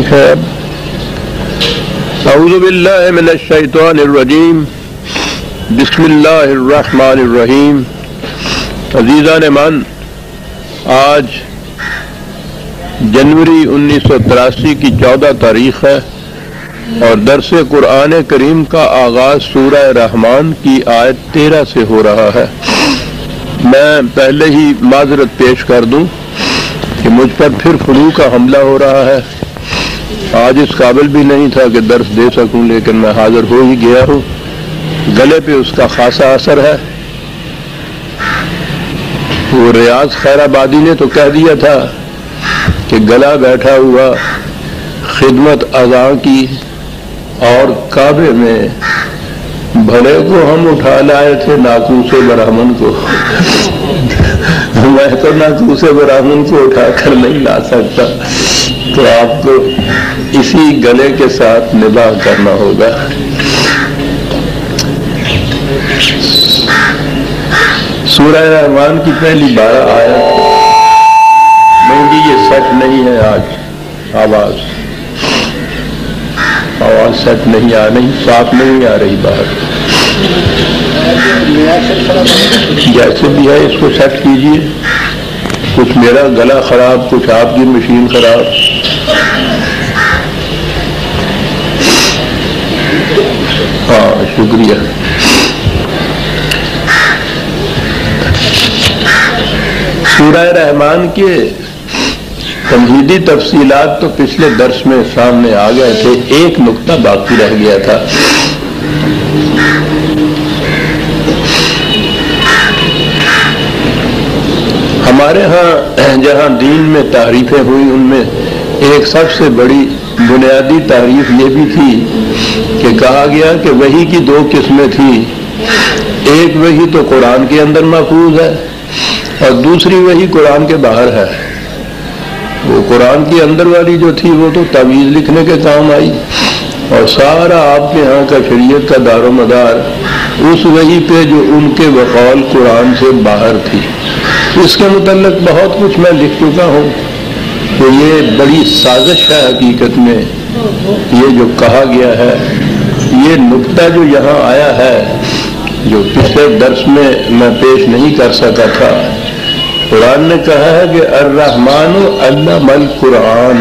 ٹھیک ہے. اعوذ باللہ من الشیطان الرجیم. بسم اللہ الرحمن الرحیم. عزیزان من، آج جنوری 1983 کی 14 تاریخ ہے اور درس قرآن کریم کا آغاز سورہ رحمان کی آیت 13 سے ہو رہا ہے. میں پہلے ہی معذرت پیش کر دوں کہ مجھ پر پھر فلو کا حملہ ہو رہا ہے. آج اس قابل بھی نہیں تھا کہ درس دے سکوں، لیکن میں حاضر ہو ہی گیا ہوں. گلے پہ اس کا خاصا اثر ہے. وہ ریاض خیر آبادی نے تو کہہ دیا تھا کہ گلا بیٹھا ہوا خدمت اذاں کی، اور کعبے میں بھلے کو ہم اٹھا لائے تھے ناقوس برہمن کو. میں تو ناقوس برہمن کو اٹھا کر نہیں لا سکتا، تو آپ کو اسی گلے کے ساتھ نباہ کرنا ہوگا. سورہ رحمان کی پہلی 12 آیت. مہنگی یہ سچ نہیں ہے. آج آواز سچ نہیں آ رہی، صاف نہیں آ رہی باہر. جیسے بھی ہے اس کو سیٹ کیجئے. کچھ میرا گلا خراب، کچھ آپ کی مشین خراب. ہاں شکریہ. سورہ رحمان کے تمہیدی تفصیلات تو پچھلے درس میں سامنے آ گئے تھے. ایک نقطہ باقی رہ گیا تھا. ہمارے ہاں جہاں دین میں تعریفیں ہوئی، ان میں ایک سب سے بڑی بنیادی تعریف یہ بھی تھی کہ کہا گیا کہ وحی کی 2 قسمیں تھیں. ایک وحی تو قرآن کے اندر محفوظ ہے اور دوسری وحی قرآن کے باہر ہے. وہ قرآن کے اندر والی جو تھی وہ تو تعویذ لکھنے کے کام آئی، اور سارا آپ کے ہاں کا شریعت کا دار و مدار اس وحی پہ جو ان کے بقول قرآن سے باہر تھی. اس کے متعلق بہت کچھ میں لکھ چکا ہوں کہ یہ بڑی سازش ہے. حقیقت میں یہ جو کہا گیا ہے، یہ نقطہ جو یہاں آیا ہے، جو پچھلے درس میں پیش نہیں کر سکا تھا. قرآن نے کہا ہے کہ الرحمن علم القرآن.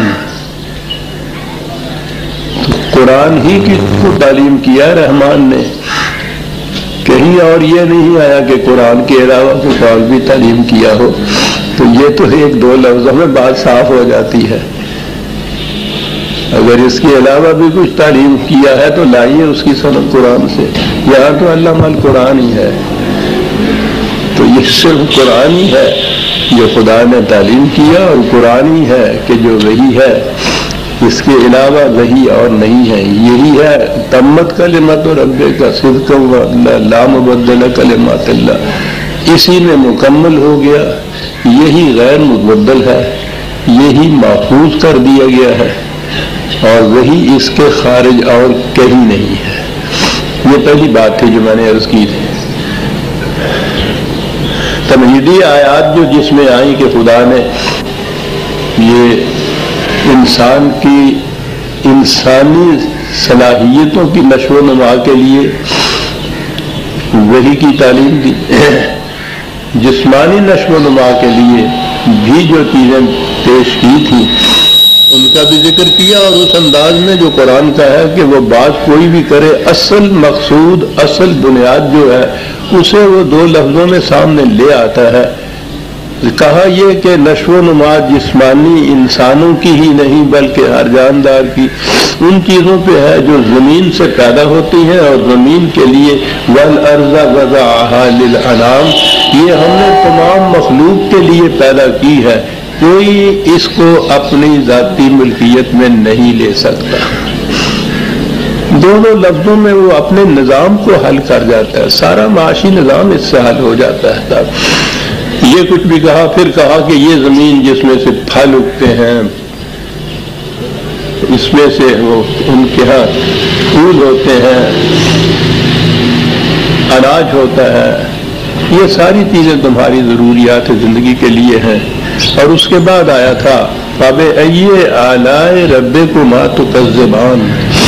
قرآن ہی کی کو تعلیم کیا رحمان نے. کہیں اور یہ نہیں آیا کہ قرآن کے علاوہ کوئی اور بھی تعلیم کیا ہو. تو یہ تو 1-2 لفظوں میں بات صاف ہو جاتی ہے. اگر اس کے علاوہ بھی کچھ تعلیم کیا ہے تو لائیے اس کی سند قرآن سے. یہاں تو علم القرآن ہی ہے. تو یہ صرف قرآن ہی ہے جو خدا نے تعلیم کیا، اور قرآن ہی ہے کہ جو وحی ہے. اس کے علاوہ وحی اور نہیں ہے. یہی ہے تمت کلمت ربک صدقا وعدلا لا مبدل کلمات اللہ. اسی میں مکمل ہو گیا. یہی غیر مبدل ہے، یہی محفوظ کر دیا گیا ہے، اور وہی اس کے خارج اور کہیں نہیں ہے. یہ پہلی بات تھی جو میں نے عرض کی تھی. تمہیدی آیات جو جس میں آئی کہ خدا نے یہ انسان کی انسانی صلاحیتوں کی نشو و نما کے لیے وحی کی تعلیم دی. جسمانی نشو و نما کے لیے بھی جو چیزیں پیش کی تھیں ان کا بھی ذکر کیا، اور اس انداز میں جو قرآن کا ہے کہ وہ بات کوئی بھی کرے، اصل مقصود، اصل بنیاد جو ہے اسے وہ 2 لفظوں میں سامنے لے آتا ہے. کہا یہ کہ نشو و نما جسمانی انسانوں کی ہی نہیں بلکہ ہر جاندار کی ان چیزوں پہ ہے جو زمین سے پیدا ہوتی ہیں، اور زمین کے لیے والارض وضعها للانام، یہ ہم نے تمام مخلوق کے لیے پیدا کی ہے. کوئی اس کو اپنی ذاتی ملکیت میں نہیں لے سکتا. دونوں لفظوں میں وہ اپنے نظام کو حل کر جاتا ہے. سارا معاشی نظام اس سے حل ہو جاتا ہے. یہ کچھ بھی کہا، پھر کہا کہ یہ زمین جس میں سے پھل اگتے ہیں، اس میں سے وہ ان کے ہاں پھول ہوتے ہیں، اناج ہوتا ہے، یہ ساری چیزیں تمہاری ضروریات زندگی کے لیے ہیں. اور اس کے بعد آیا تھا فَبِأَيِّ آلَاءِ رَبِّكُمَا تُكَذِّبَانِ۔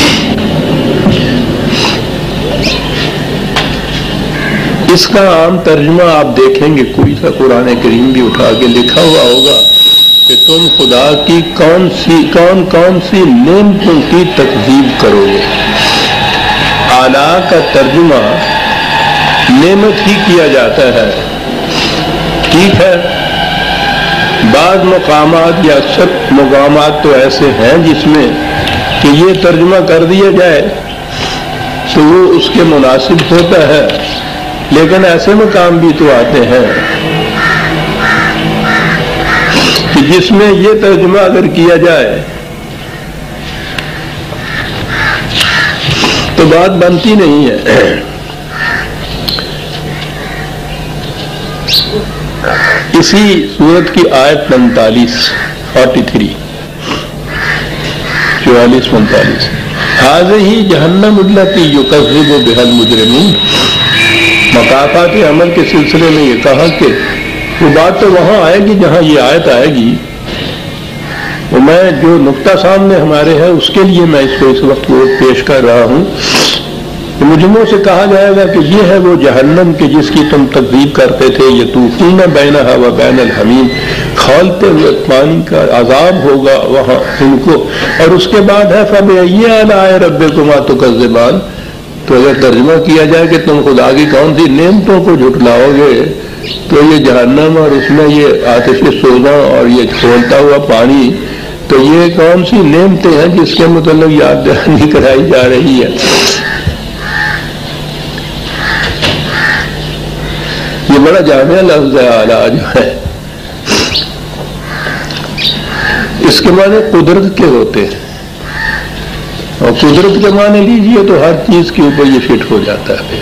اس کا عام ترجمہ آپ دیکھیں گے، کوئی سا قرآن کریم بھی اٹھا کے لکھا ہوا ہوگا کہ تم خدا کی کون سی نعمتوں کی تکذیب کرو گے۔ آلاء کا ترجمہ نعمت ہی کیا جاتا ہے، ٹھیک ہے۔ بعض مقامات یا اکثر مقامات تو ایسے ہیں جس میں کہ یہ ترجمہ کر دیا جائے تو وہ اس کے مناسب ہوتا ہے، لیکن ایسے مقام بھی تو آتے ہیں کہ جس میں یہ ترجمہ اگر کیا جائے تو بات بنتی نہیں ہے۔ اسی سورت کی آیت 45 44-45 ہذہ جہنم التی یکذب بہا المجرمون۔ مقافات عمل کے سلسلے میں یہ کہا کہ وہ بات تو وہاں آئے گی جہاں یہ آیت آئے گی، وہ میں جو نقطہ سامنے ہمارے ہے اس کے لیے میں اس کو اس وقت پیش کر رہا ہوں کہ مجرموں سے کہا جائے گا کہ یہ ہے وہ جہنم کہ جس کی تم تکذیب کرتے تھے، یطوفون بینہا و بین الحمیم، کھولتے ہوئے پانی کا عذاب ہوگا وہاں ان کو۔ اور اس کے بعد ہے فَبِأَيِّ آلَاءِ رَبِّكُمَا تُكَذِّبَانِ۔ تو اگر ترجمہ کیا جائے کہ تم خدا کی کون سی نعمتوں کو جھٹلاؤ گے، تو یہ جہنم اور اس میں یہ آتش سوزاں اور یہ کھولتا ہوا پانی، تو یہ کون سی نعمتیں ہیں جس کے متعلق یاد دہانی کرائی جا رہی ہے۔ یہ بڑا جامع لفظ ہے آلہ جو ہے، اس کے معنی قدرت کے ہوتے ہیں، اور قدرت کے معنی لیجئے تو ہر چیز کے اوپر یہ فٹ ہو جاتا ہے۔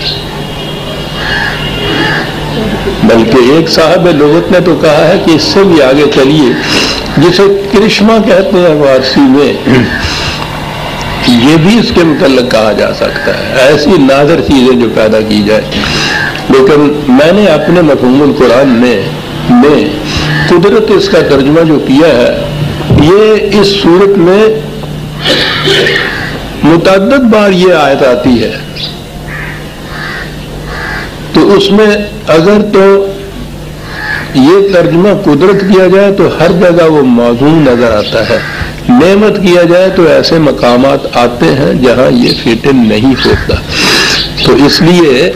بلکہ ایک صاحب لغت نے تو کہا ہے کہ اس سے بھی آگے چلیے، جسے کرشمہ کہتے ہیں فارسی میں، یہ بھی اس کے متعلق کہا جا سکتا ہے، ایسی نادر چیزیں جو پیدا کی جائے۔ لیکن میں نے اپنے مفہوم القرآن میں قدرت اس کا ترجمہ جو کیا ہے، یہ اس صورت میں متعدد بار یہ آیت آتی ہے، تو اس میں اگر تو یہ ترجمہ قدرت کیا جائے تو ہر جگہ وہ موضوع نظر آتا ہے، نعمت کیا جائے تو ایسے مقامات آتے ہیں جہاں یہ فٹ نہیں ہوتا۔ تو اس لیے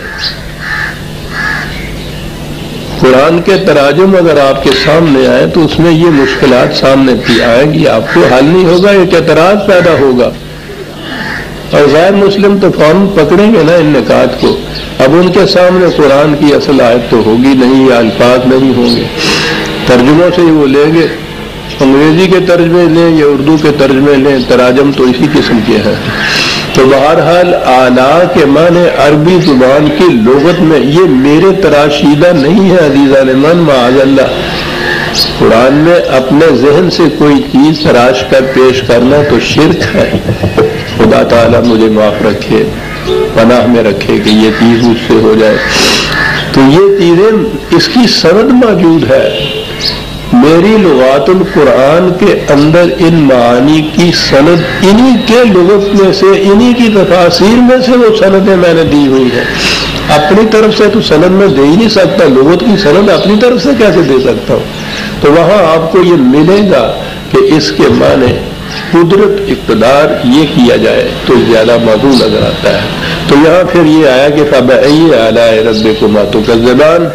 قرآن کے تراجم اگر آپ کے سامنے آئے تو اس میں یہ مشکلات سامنے بھی آئیں گی، آپ کو حل نہیں ہوگا، ایک اعتراض پیدا ہوگا، اور غیر مسلم تو فوراً پکڑیں گے نا ان نکات کو۔ اب ان کے سامنے قرآن کی اصل آیت تو ہوگی نہیں، یا الفاظ نہیں ہوں گے، ترجموں سے ہی وہ لیں گے، انگریزی کے ترجمے لیں یا اردو کے ترجمے لیں، تراجم تو اسی قسم کے ہیں۔ تو بہرحال آلہ کے معنی عربی زبان کی لغت میں یہ میرے تراشیدہ نہیں ہے عزیزان من، معاذ اللہ۔ قرآن میں اپنے ذہن سے کوئی چیز تراش کر پیش کرنا تو شرک ہے، خدا تعالیٰ مجھے معاف رکھے، پناہ میں رکھے کہ یہ چیز مجھ سے ہو جائے۔ تو یہ چیزیں اس کی سند موجود ہے، میری لغات القرآن کے اندر ان معانی کی سند انہی کے لغت میں سے، انہی کی تفاسیر میں سے وہ سندیں میں نے دی ہوئی ہیں۔ اپنی طرف سے تو سند میں دے ہی نہیں سکتا، لغت کی سند اپنی طرف سے کیسے دے سکتا ہوں؟ تو وہاں آپ کو یہ ملے گا کہ اس کے معنی قدرت اقتدار یہ کیا جائے تو زیادہ موضوع نظر آتا ہے۔ تو یہاں پھر یہ آیا کہ فَبِأَيِّ آلَاءِ رَبِّكُمَا تُكَذِّبَانِ،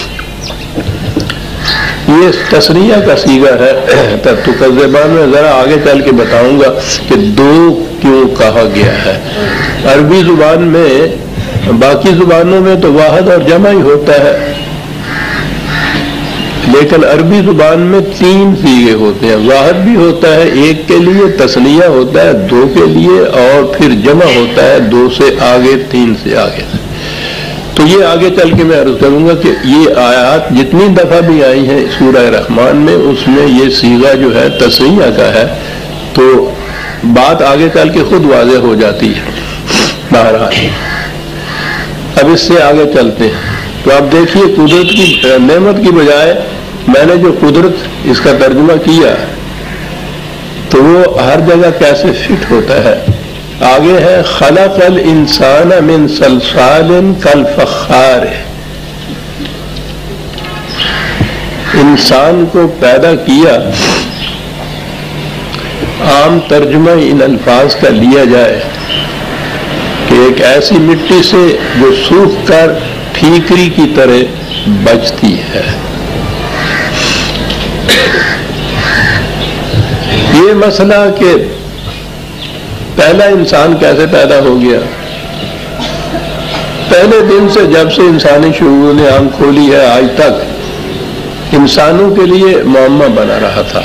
یہ تصنیہ کا صیغہ ہے۔ تُكَذِّبَانِ میں ذرا آگے چل کے بتاؤں گا کہ دو کیوں کہا گیا ہے۔ عربی زبان میں، باقی زبانوں میں تو واحد اور جمع ہی ہوتا ہے، لیکن عربی زبان میں تین صیغے ہوتے ہیں، واحد بھی ہوتا ہے ایک کے لیے، تثنیہ ہوتا ہے دو کے لیے، اور پھر جمع ہوتا ہے دو سے آگے، تین سے آگے۔ تو یہ آگے چل کے میں عرض کروں گا کہ یہ آیات جتنی دفعہ بھی آئی ہیں سورہ رحمان میں، اس میں یہ صیغہ جو ہے تثنیہ کا ہے، تو بات آگے چل کے خود واضح ہو جاتی ہے۔ بہرحال اب اس سے آگے چلتے ہیں، تو آپ دیکھیے قدرت کی نعمت کی بجائے میں نے جو قدرت اس کا ترجمہ کیا تو وہ ہر جگہ کیسے فٹ ہوتا ہے. آگے ہے خلق الانسان من صلصال کالفخار. انسان کو پیدا کیا. عام ترجمہ ان الفاظ کا لیا جائے کہ ایک ایسی مٹی سے جو سوکھ کر ٹھیکری کی طرح بچتی ہے. یہ مسئلہ کہ پہلا انسان کیسے پیدا ہو گیا، پہلے دن سے جب سے انسانی شعور نے آنکھ کھولی ہے آج تک انسانوں کے لیے معمہ بنا رہا تھا.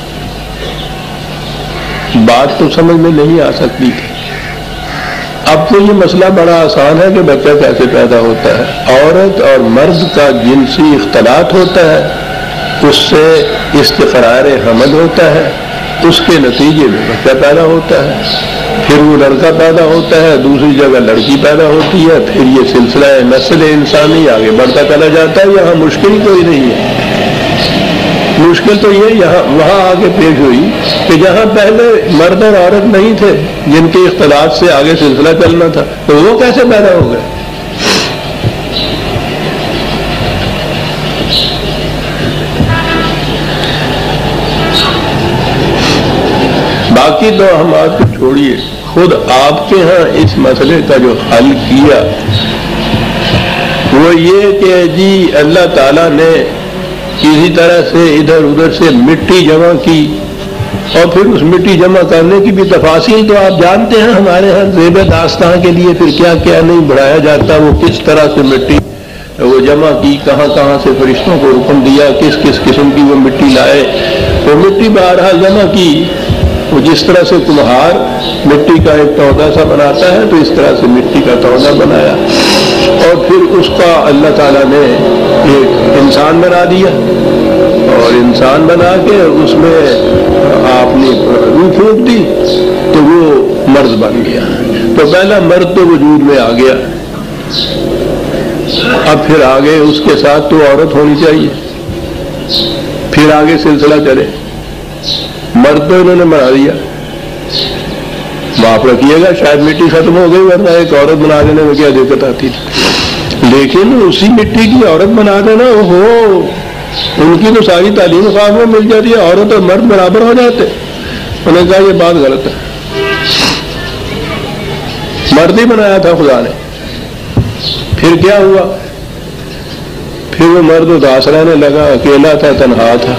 بات تو سمجھ میں نہیں آ سکتی تھی. اب تو یہ مسئلہ بڑا آسان ہے کہ بچہ کیسے پیدا ہوتا ہے. عورت اور مرد کا جنسی اختلاط ہوتا ہے، اس سے استقرار حمل ہوتا ہے، اس کے نتیجے میں بچہ پیدا ہوتا ہے. پھر وہ لڑکا پیدا ہوتا ہے، دوسری جگہ لڑکی پیدا ہوتی ہے، پھر یہ سلسلہ نسل انسانی آگے بڑھتا چلا جاتا ہے. یہاں مشکل کوئی نہیں ہے. مشکل تو یہ یہاں وہاں آگے پیش ہوئی کہ جہاں پہلے مرد اور عورت نہیں تھے جن کے اختلاط سے آگے سلسلہ چلنا تھا، تو وہ کیسے پیدا ہو گئے. باقی تو ہم آپ کو چھوڑیے، خود آپ کے ہاں اس مسئلے کا جو حل کیا وہ یہ کہ جی اللہ تعالیٰ نے کسی طرح سے ادھر ادھر سے مٹی جمع کی، اور پھر اس مٹی جمع کرنے کی بھی تفاصیل تو آپ جانتے ہیں. ہمارے ہاں زیب داستان کے لیے پھر کیا کیا نہیں بڑھایا جاتا. وہ کس طرح سے مٹی وہ جمع کی، کہاں کہاں سے فرشتوں کو حکم دیا، کس کس قسم کی وہ مٹی لائے. وہ مٹی بہرحال جمع کی. وہ جس طرح سے کمہار مٹی کا ایک تودہ سا بناتا ہے تو اس طرح سے مٹی کا تودہ بنایا، اور پھر اس کا اللہ تعالیٰ نے ایک انسان بنا دیا، اور انسان بنا کے اس میں آپ نے روح پھونک دی تو وہ مرد بن گیا. تو پہلا مرد تو وجود میں آ گیا. اب پھر آگے اس کے ساتھ تو عورت ہونی چاہیے. پھر آگے سلسلہ چلے. مرد تو انہوں نے بنا دیا. معاف رکھیے گا شاید مٹی ختم ہو گئی، ورنہ ایک عورت بنا دینے میں کیا دقت آتی تھی. لیکن اسی مٹی کی عورت بنا دینا، اوہو، ان کی تو ساری تعلیم خواب میں مل جاتی ہے، عورت اور مرد برابر ہو جاتے. انہوں نے کہا یہ بات غلط ہے. مرد ہی بنایا تھا خدا نے. پھر کیا ہوا؟ پھر وہ مرد اداس رہنے لگا، اکیلا تھا، تنہا تھا.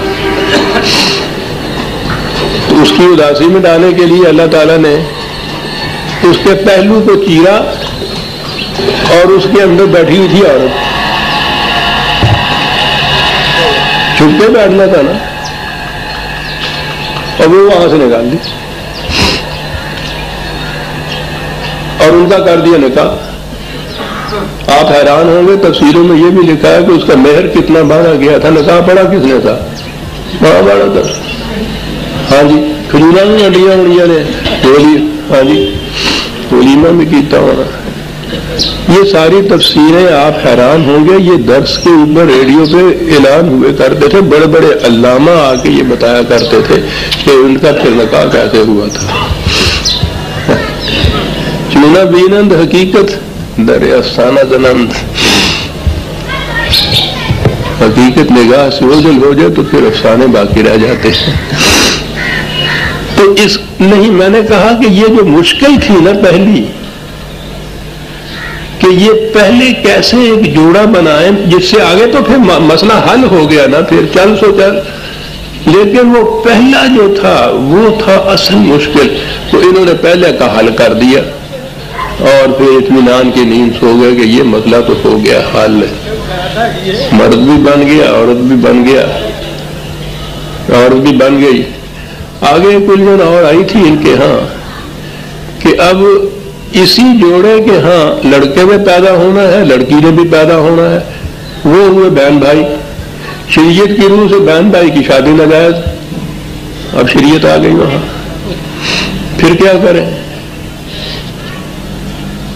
تو اس کی اداسی میں ڈالنے کے لیے اللہ تعالیٰ نے اس کے پہلو کو چیرا، اور اس کے اندر بیٹھی ہوئی تھی عورت. چھپ کے بیٹھنا تھا نا، اور وہ وہاں سے نکال دی اور ان کا کر دیا نکاح. آپ حیران ہوں گے، تفسیروں میں یہ بھی لکھا ہے کہ اس کا مہر کتنا بڑھا گیا تھا. نکاح پڑا کس نے تھا؟ بڑا بڑا تھا. ہاں جی، کھجورا بھی ہڈیاں اڑیاں نے بولی. ہاں جی، ولیمہ بھی کیتا ہونا. یہ ساری تفسیریں آپ حیران ہوں گے. یہ درس کے اوپر ریڈیو پہ اعلان ہوئے کرتے تھے. بڑے بڑے علامہ آ کے یہ بتایا کرتے تھے کہ ان کا پھر نکاح کیسے ہوا تھا. چونا بینند حقیقت در افسانہ زنند. حقیقت نگاہ سے اوجھل ہو جائے تو پھر افسانے باقی رہ جاتے ہیں. تو اس نہیں، میں نے کہا کہ یہ جو مشکل تھی نا پہلی، کہ یہ پہلے کیسے ایک جوڑا بنائیں جس سے آگے تو پھر مسئلہ حل ہو گیا نا، پھر چل سو چل. لیکن وہ پہلا جو تھا وہ تھا اصل مشکل. تو انہوں نے پہلے کا حل کر دیا، اور پھر اطمینان کی نیند سو گئے کہ یہ مسئلہ تو ہو گیا حل. مرد بھی بن گیا، عورت بھی بن گیا، عورت بھی بن گئی. آگے کلجن اور آئی تھی ان کے ہاں کہ اب اسی جوڑے کے ہاں لڑکے میں پیدا ہونا ہے، لڑکی نے بھی پیدا ہونا ہے. وہ ہوئے بہن بھائی. شریعت کی روح سے بہن بھائی کی شادی ناجائز. اب شریعت آ گئی وہاں. پھر کیا کریں؟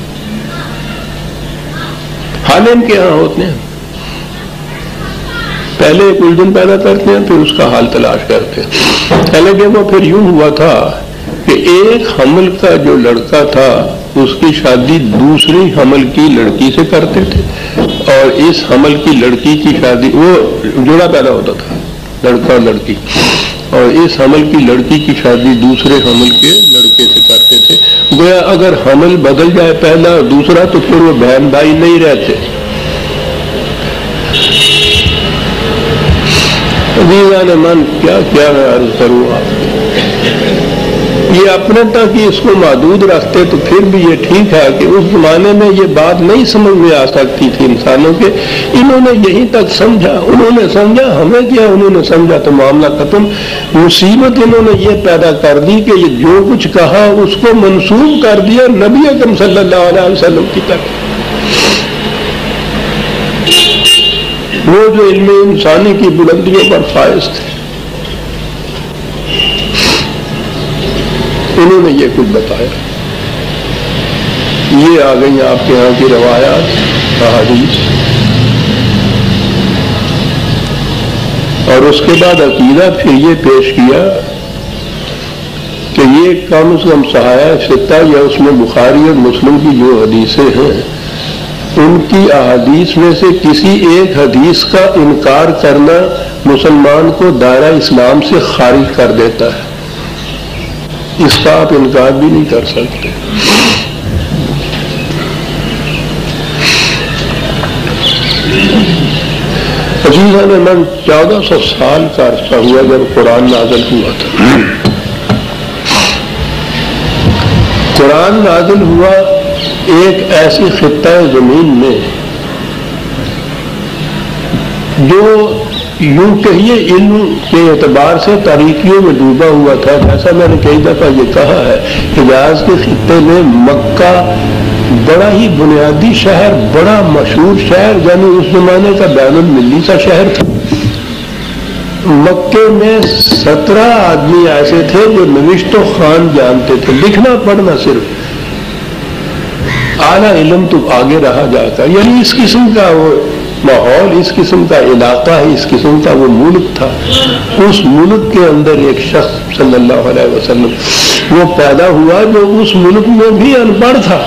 حال ان کے ہاں ہوتے ہیں. پہلے ایک الجھن پیدا کرتے ہیں، پھر اس کا حل تلاش کرتے ہیں۔ حالانکہ وہ پھر یوں ہوا تھا کہ ایک حمل کا جو لڑکا تھا اس کی شادی دوسری حمل کی لڑکی سے کرتے تھے، اور اس حمل کی لڑکی کی شادی، وہ جوڑا پیدا ہوتا تھا لڑکا اور لڑکی، اور اس حمل کی لڑکی کی شادی دوسرے حمل کے لڑکے سے کرتے تھے۔ گویا اگر حمل بدل جائے پہلا اور دوسرا تو پھر وہ بہن بھائی نہیں رہتے۔ عزیزان من، کیا کیا میں عرض کروں آپ کو، یہ اپنے تک ہی اس کو محدود رکھتے تو پھر بھی یہ ٹھیک ہے کہ اس زمانے میں یہ بات نہیں سمجھ میں آ سکتی تھی انسانوں کے، انہوں نے یہیں تک سمجھا، انہوں نے سمجھا، ہمیں کیا، انہوں نے سمجھا تو معاملہ ختم۔ مصیبت انہوں نے یہ پیدا کر دی کہ یہ جو کچھ کہا اس کو منسوب کر دیا نبی اکرم صلی اللہ علیہ وسلم کی طرف۔ وہ جو علم انسانی کی بلندیوں پر فائز تھے، انہوں نے یہ کچھ بتایا۔ یہ آ گئی آپ کے ہاں کی روایات، احادیث، اور اس کے بعد عقیدہ پھر یہ پیش کیا کہ یہ کم از کم صحائف ستہ یا اس میں بخاری اور مسلم کی جو حدیثیں ہیں ان کی احادیث میں سے کسی ایک حدیث کا انکار کرنا مسلمان کو دائرہ اسلام سے خارج کر دیتا ہے، اس کا آپ انکار بھی نہیں کر سکتے۔ عزیزان من، 1400 سال کا عرصہ ہوا جب قرآن نازل ہوا تھا۔ قرآن نازل ہوا ایک ایسی خطہ زمین میں جو یوں کہیے علم کے اعتبار سے تاریکیوں میں ڈوبا ہوا تھا۔ جیسا میں نے کئی دفعہ یہ کہا ہے، حجاز کے خطے میں مکہ بڑا ہی بنیادی شہر، بڑا مشہور شہر، یعنی اس زمانے کا بین المللی سا شہر تھا۔ مکے میں 17 آدمی ایسے تھے جو نوشت و خوان جانتے تھے، لکھنا پڑھنا صرف، اعلیٰ علم تو آگے رہا جاتا، یعنی اس قسم کا وہ ماحول، اس قسم کا علاقہ ہے، اس قسم کا وہ ملک تھا۔ اس ملک کے اندر ایک شخص صلی اللہ علیہ وسلم وہ پیدا ہوا جو اس ملک میں بھی ان پڑھ تھا۔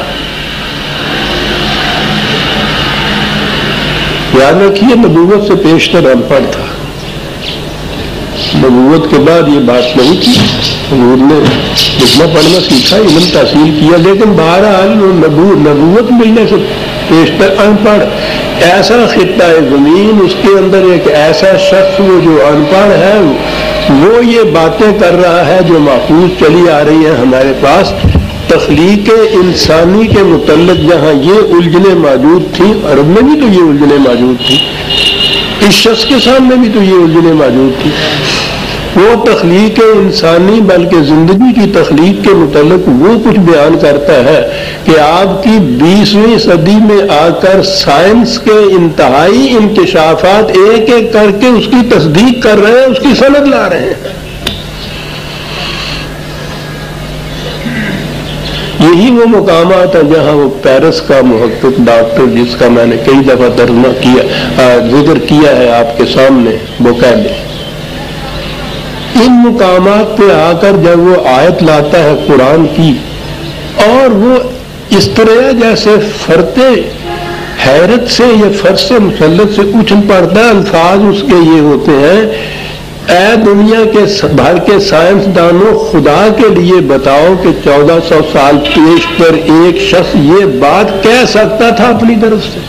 یاد رکھیے، نبوت سے پیشتر ان پڑھ تھا، نبوت کے بعد یہ بات نہیں تھی، حضور نے لکھنا پڑھنا سیکھا، علم تحصیل کیا، لیکن بہرحال نبوت ملنے سے پیشتر ان پڑھ۔ ایسا خطہ زمین، اس کے اندر ایک ایسا شخص وہ جو ان پڑھ ہے وہ یہ باتیں کر رہا ہے جو محفوظ چلی آ رہی ہیں ہمارے پاس، تخلیق انسانی کے متعلق جہاں یہ الجھنیں موجود تھیں، عرب میں بھی تو یہ الجھنیں موجود تھیں، اس شخص کے سامنے بھی تو یہ الجھنیں موجود تھیں۔ وہ تخلیق انسانی بلکہ زندگی کی تخلیق کے متعلق وہ کچھ بیان کرتا ہے کہ آپ کی 20ویں صدی میں آ کر سائنس کے انتہائی انکشافات ایک ایک کر کے اس کی تصدیق کر رہے ہیں، اس کی سند لا رہے ہیں۔ یہی وہ مقامات ہیں جہاں وہ پیرس کا محقق ڈاکٹر، جس کا میں نے کئی دفعہ ترجمہ کیا، ذکر کیا ہے آپ کے سامنے، بوکیلے، ان مقامات پہ آ کر جب وہ آیت لاتا ہے قرآن کی، اور وہ اس طرح جیسے فرتے حیرت سے یا فرش مسلط سے اچھل پڑتا ہے، الفاظ اس کے یہ ہوتے ہیں، اے دنیا کے بھر کے سائنسدانوں، خدا کے لیے بتاؤ کہ 1400 سال پیش پر ایک شخص یہ بات کہہ سکتا تھا اپنی طرف سے؟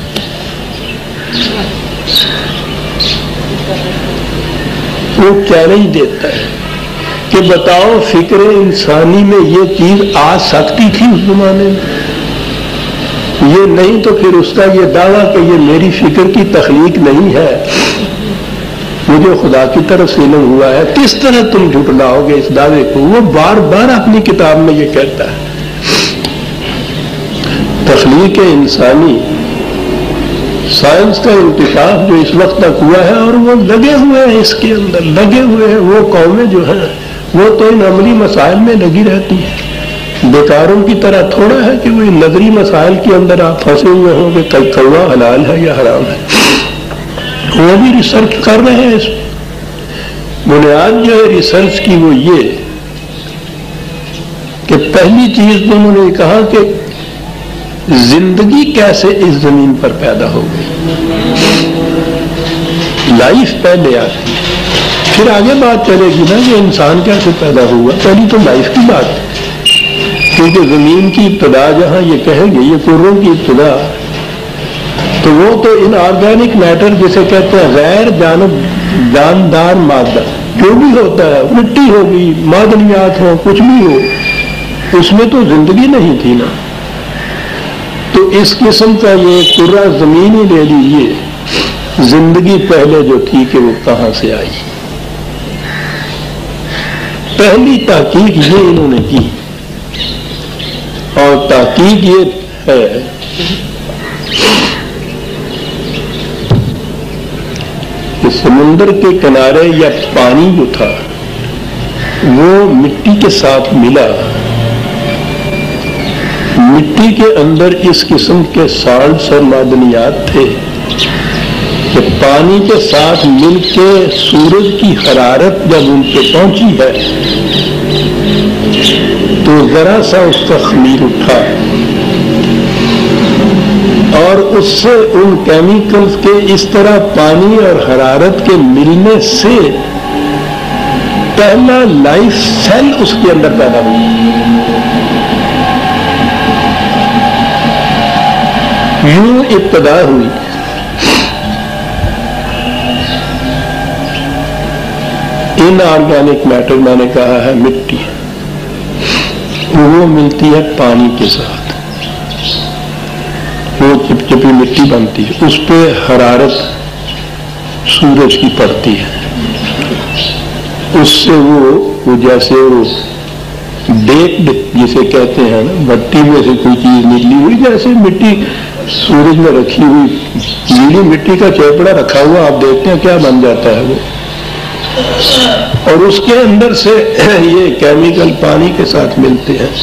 وہ چیلنج دیتا ہے کہ بتاؤ فکر انسانی میں یہ چیز آ سکتی تھی اس زمانے میں؟ یہ نہیں تو پھر اس کا یہ دعویٰ کہ یہ میری فکر کی تخلیق نہیں ہے، مجھے خدا کی طرف سے علم ہوا ہے، کس طرح تم جھٹلاؤ گے اس دعوے کو؟ وہ بار بار اپنی کتاب میں یہ کہتا ہے۔ تخلیق انسانی، سائنس کا انکشاف جو اس وقت تک ہوا ہے، اور وہ لگے ہوئے ہیں اس کے اندر، لگے ہوئے ہیں۔ وہ قومیں جو ہیں وہ تو ان عملی مسائل میں لگی رہتی ہیں، بیکاروں کی طرح تھوڑا ہے کہ وہ نظری مسائل کے اندر آپ پھنسے ہوئے ہوں کہ کوا حلال ہے یا حرام ہے۔ وہ بھی ریسرچ کر رہے ہیں اس میں. بنیاد جو ہے ریسرچ کی وہ یہ کہ پہلی چیز تو انہوں نے کہا کہ زندگی کیسے اس زمین پر پیدا ہو گئی. لائف پہلے آتی ہے، پھر آگے بات چلے گی نا کہ انسان کیسے پیدا ہوا. پہلی تو لائف کی بات، کیونکہ زمین کی ابتدا جہاں یہ کہیں گے یہ کروں کی ابتدا، تو وہ تو ان آرگینک میٹر جسے کہتے ہیں غیر جاندار مادہ جو بھی ہوتا ہے، مٹی ہوگی، معدنیات ہو، کچھ بھی ہو، اس میں تو زندگی نہیں تھی نا. تو اس قسم کا یہ کرہ زمین ہی لے لیجیے، زندگی پہلے جو تھی کہ وہ کہاں سے آئی. پہلی تحقیق یہ انہوں نے کی، اور تحقیق یہ ہے کہ سمندر کے کنارے یا پانی جو تھا وہ مٹی کے ساتھ ملا. مٹی کے اندر اس قسم کے سالٹس اور معدنیات تھے کہ پانی کے ساتھ مل کے سورج کی حرارت جب ان پہ پہنچی ہے تو ذرا سا اس کا خمیر اٹھا، اور اس سے ان کیمیکلز کے اس طرح پانی اور حرارت کے ملنے سے پہلا لائف سیل اس کے اندر پیدا ہوا. یوں ابتدا ہوئی. ان آرگینک میٹر میں نے کہا ہے مٹی، وہ ملتی ہے پانی کے ساتھ، وہ چپچپی مٹی بنتی ہے، اس پہ حرارت سورج کی پڑتی ہے، اس سے وہ جیسے وہ بیکڈ جسے کہتے ہیں نا، مٹی میں سے کوئی چیز نکلی ہوئی، جیسے مٹی سورج میں رکھی ہوئی گیلی مٹی کا چوپڑا رکھا ہوا آپ دیکھتے ہیں کیا بن جاتا ہے وہ، اور اس کے اندر سے یہ کیمیکل پانی کے ساتھ ملتے ہیں.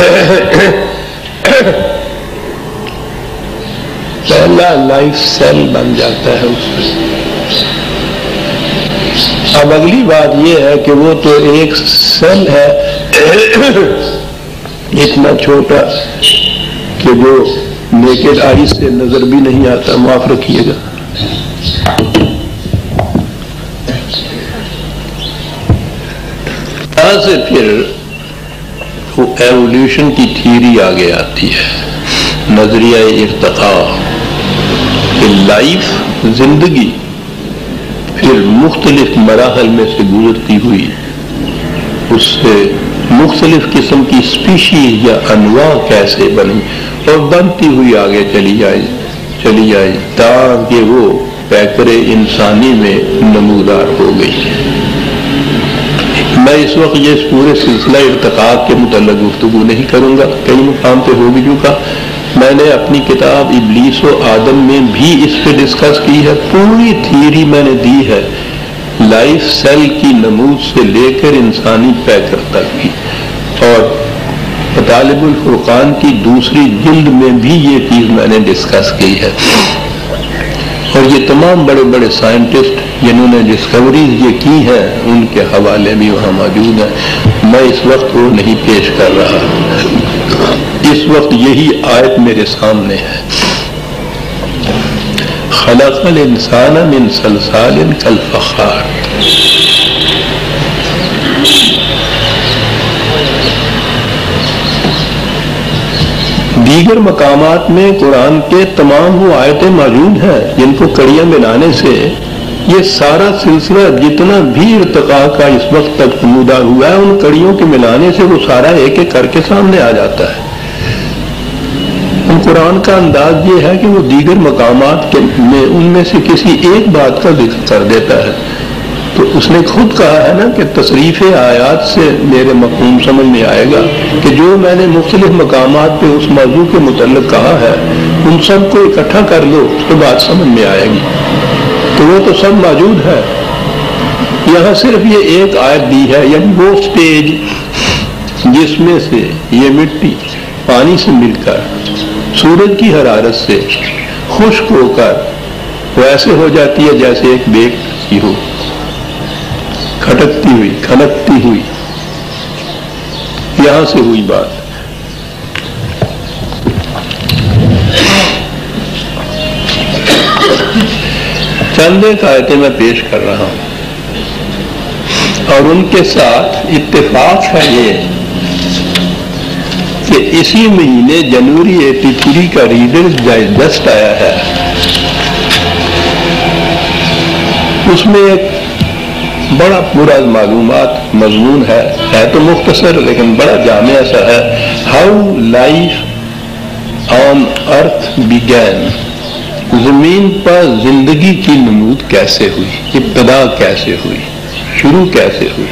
پہلا لائف سیل بن جاتا ہے اس میں. اب اگلی بات یہ ہے کہ وہ تو ایک سیل ہے اتنا چھوٹا کہ جو نیکڈ آئی سے نظر بھی نہیں آتا، معاف رکھیے گا. یہاں سے پھر وہ ایولیوشن کی تھیوری آگے آتی ہے، نظریہ ارتقاء، کہ لائف زندگی پھر مختلف مراحل میں سے گزرتی ہوئی اس سے مختلف قسم کی اسپیشیز یا انواع کیسے بنی اور بنتی ہوئی آگے چلی جائے تاکہ وہ پیکر انسانی میں نمودار ہو گئی. میں اس وقت یہ پورے سلسلہ ارتقاء کے متعلق گفتگو نہیں کروں گا، کئی مقام پہ ہو بھی چکا. میں نے اپنی کتاب ابلیس و آدم میں بھی اس پہ ڈسکس کی ہے، پوری تھیوری میں نے دی ہے لائف سیل کی نمود سے لے کر انسانی پیکر تک کی، اور مطالب الفرقان کی دوسری جلد میں بھی یہ چیز میں نے ڈسکس کی ہے. اور یہ تمام بڑے بڑے سائنٹسٹ جنہوں نے ڈسکوریز یہ کی ہیں ان کے حوالے بھی وہاں موجود ہیں. میں اس وقت وہ نہیں پیش کر رہا، اس وقت یہی آیت میرے سامنے ہے. خلق الانسان من صلصال کالفخار. دیگر مقامات میں قرآن کے تمام وہ آیتیں موجود ہیں جن کو کڑیاں ملانے سے یہ سارا سلسلہ جتنا بھی ارتقاء کا اس وقت تک نمودار ہوا ہے ان کڑیوں کے ملانے سے وہ سارا ایک ایک کر کے سامنے آ جاتا ہے. قرآن کا انداز یہ ہے کہ وہ دیگر مقامات میں ان میں سے کسی ایک بات کا ذکر کر دیتا ہے. تو اس نے خود کہا ہے نا کہ تصریف آیات سے میرے مفہوم سمجھ میں آئے گا کہ جو میں نے مختلف مقامات پہ اس موضوع کے متعلق کہا ہے ان سب کو اکٹھا کر لو تو بات سمجھ میں آئے گی. تو وہ تو سب موجود ہے، یہاں صرف یہ ایک آیت دی ہے، یعنی وہ سٹیج جس میں سے یہ مٹی پانی سے مل کر سورج کی حرارت سے خشک ہو کر وہ ایسے ہو جاتی ہے جیسے ایک بیک کی ہو، کھٹکتی ہوئی کھنکتی ہوئی. یہاں سے ہوئی بات. چند ایک آیتیں میں پیش کر رہا ہوں اور ان کے ساتھ اتفاق ہے یہ کہ اسی مہینے جنوری 83 کا ریڈرز ڈائجسٹ آیا ہے. اس میں ایک بڑا پورا معلومات مضمون ہے تو مختصر لیکن بڑا جامع سا ہے. How life on earth begin, زمین پر زندگی کی نمود کیسے ہوئی، ابتدا کیسے ہوئی، شروع کیسے ہوئی.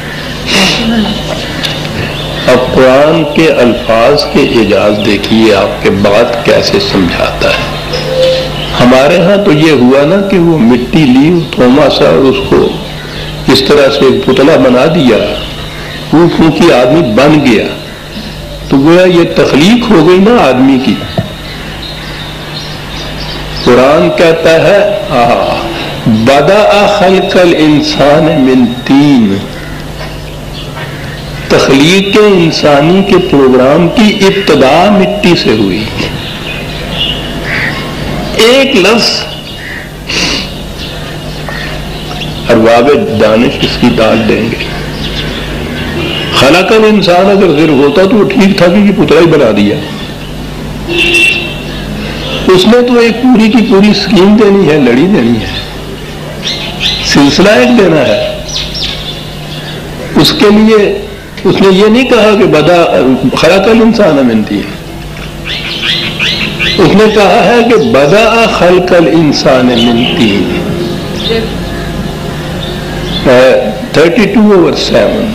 اب قرآن کے الفاظ کے اعجاز دیکھیے آپ کے بات کیسے سمجھاتا ہے. ہمارے ہاں تو یہ ہوا نا کہ وہ مٹی لی تھوما سا اور اس کو اس طرح سے ایک پتلا بنا دیا، وہ پھونکی آدمی بن گیا، تو گویا یہ تخلیق ہو گئی نا آدمی کی. قرآن کہتا ہے بدأ خلق الانسان من طین، تخلیق انسانی کے پروگرام کی ابتدا مٹی سے ہوئی. ایک لفظ ارباب دانش اس کی داد دیں گے. خلق الانسان اگر غیر ہوتا تو وہ ٹھیک تھا کہ پتلا ہی بنا دیا. اس نے تو ایک پوری کی پوری اسکیم دینی ہے، لڑی دینی ہے، سلسلہ ایک دینا ہے. اس کے لیے اس نے یہ نہیں کہا کہ بدا خلق الانسان من طین، اس نے کہا ہے کہ بدأ خلق الانسان من طین. 32/7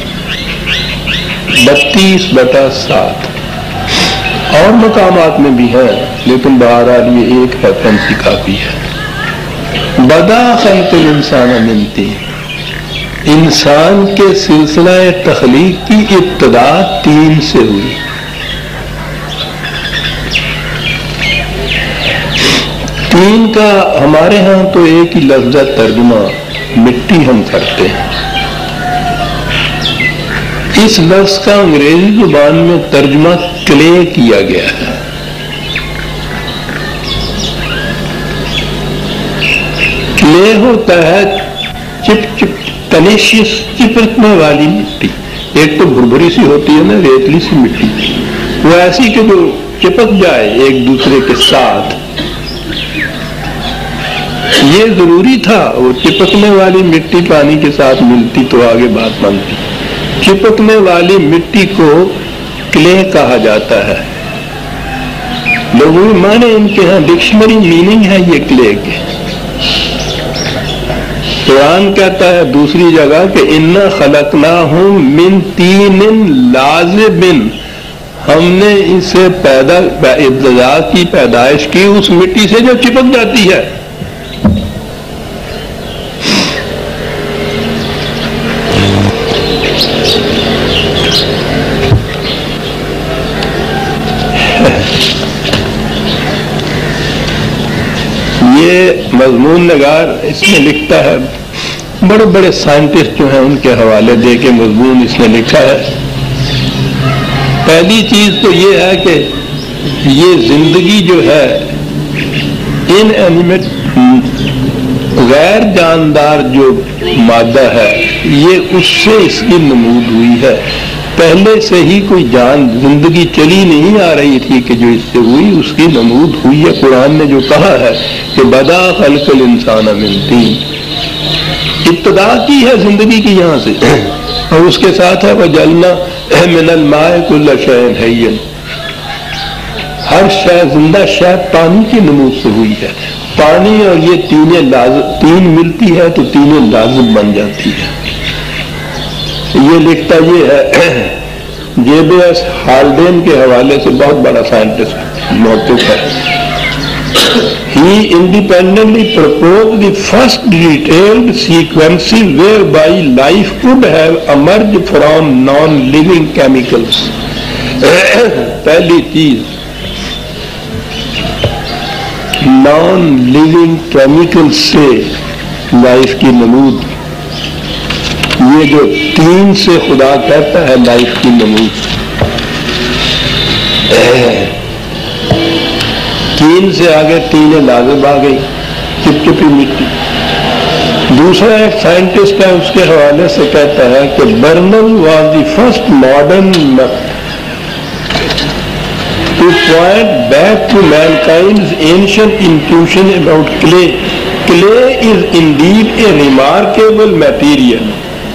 32/7 اور مقامات میں بھی ہیں لیکن بہرحال یہ ایک ریفرنس کافی ہے. بدأ خلق الانسان من طین، انسان کے سلسلہ تخلیق کی ابتدا طین سے ہوئی. طین کا ہمارے ہاں تو ایک ہی لفظ ترجمہ مٹی ہم کرتے ہیں. اس لفظ کا انگریزی زبان میں ترجمہ کلے کیا گیا ہے. کلے ہوتا ہے چپ چپ تنیشیس، چپکنے والی مٹی. ایک تو بھربھری سی ہوتی ہے نا، ریتلی سی مٹی، وہ ایسی کہ جو چپک جائے ایک دوسرے کے ساتھ. یہ ضروری تھا، وہ چپکنے والی مٹی پانی کے ساتھ ملتی تو آگے بات بنتی. چپکنے والی مٹی کو کلے کہا جاتا ہے. لوگوں مانے ان کے ہاں ڈکشنری میننگ ہے یہ کلے کے. قرآن کہتا ہے دوسری جگہ کہ انا خلقناہم من طین لازب، ہم نے اسے ابتدا کی پیدائش کی اس مٹی سے جو چپک جاتی ہے. یہ مضمون نگار اس میں لکھتا ہے، بڑے بڑے سائنٹسٹ جو ہیں ان کے حوالے دے کے مضمون اس نے لکھا ہے. پہلی چیز تو یہ ہے کہ یہ زندگی جو ہے ان اینیمیٹ غیر جاندار جو مادہ ہے یہ اس سے اس کی نمود ہوئی ہے. پہلے سے ہی کوئی جان زندگی چلی نہیں آ رہی تھی کہ جو اس سے ہوئی اس کی نمود ہوئی ہے. قرآن نے جو کہا ہے کہ بدأ خلق الانسان من طین، ابتدا کی ہے زندگی کی یہاں سے. اور اس کے ساتھ ہے وجعلنا من الماء کل شیء حی، ہر شے زندہ شے پانی کی نمود سے ہوئی ہے. پانی اور یہ تین ملتی ہے تو تینوں لازم بن جاتی ہے. یہ لکھتا یہ ہے JBS ہالڈین کے حوالے سے، بہت بڑا سائنٹسٹ موقف ہے. He independently proposed the first detailed sequence whereby life could have emerged from non-living chemicals. پہلی چیز نان لیونگ کیمیکل سے لائف کی نمود، یہ جو تین سے خدا کہتا ہے لائف کی نمود، تین سے آگے تین لازم آ گئی، چپچپی مٹی۔ دوسرا ایک سائنٹسٹ ہے، اس کے حوالے سے کہتا ہے کہ Bernal was the first modern to point back to man kinds ancient intuition about clay. Clay is indeed a remarkable material.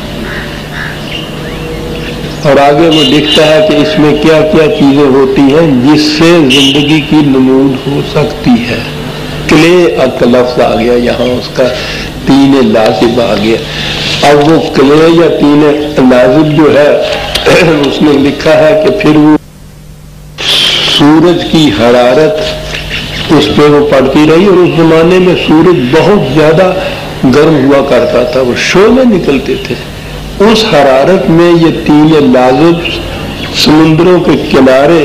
اور آگے وہ لکھتا ہے کہ اس میں کیا کیا چیزیں ہوتی ہیں جس سے زندگی کی نمود ہو سکتی ہے. کلے کا لفظ آ گیا یہاں، اس کا تین لازم آ گیا. اب وہ کلے یا تین لازم جو ہے اس نے لکھا ہے کہ پھر وہ سورج کی حرارت اس پہ وہ پڑتی رہی، اور اس زمانے میں سورج بہت زیادہ گرم ہوا کرتا تھا، وہ شعلے نکلتے تھے. اس حرارت میں یہ تین لازم سمندروں کے کنارے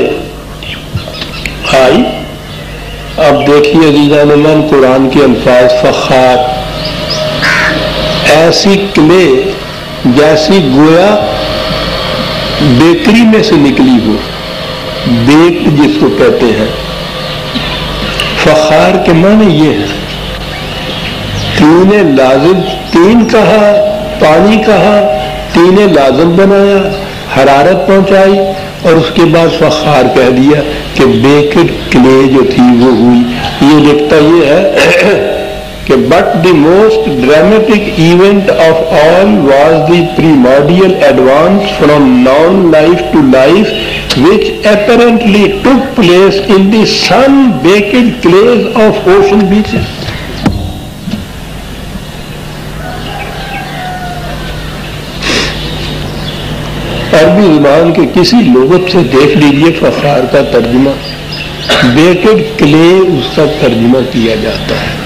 آئی. اب دیکھیے عزیزان من، قرآن کے الفاظ فخار، ایسی کلے جیسی گویا بیکری میں سے نکلی ہو، بیک جس کو کہتے ہیں. فخار کے معنی یہ ہے، تین لازم، تین کہا، پانی کہا، تین لازم بنایا، حرارت پہنچائی، اور اس کے بعد فخار کہہ دیا کہ بیکڈ کلے جو تھی وہ ہوئی. یہ لکھتا یہ ہے کہ but the most dramatic event of all was the primordial advance from non life to life which apparently took place in the sun-baked clays of ocean beaches. عربی زبان کے کسی لغت سے دیکھ لیجئے فخار کا ترجمہ، بیکڈ کلے اس کا ترجمہ کیا جاتا ہے.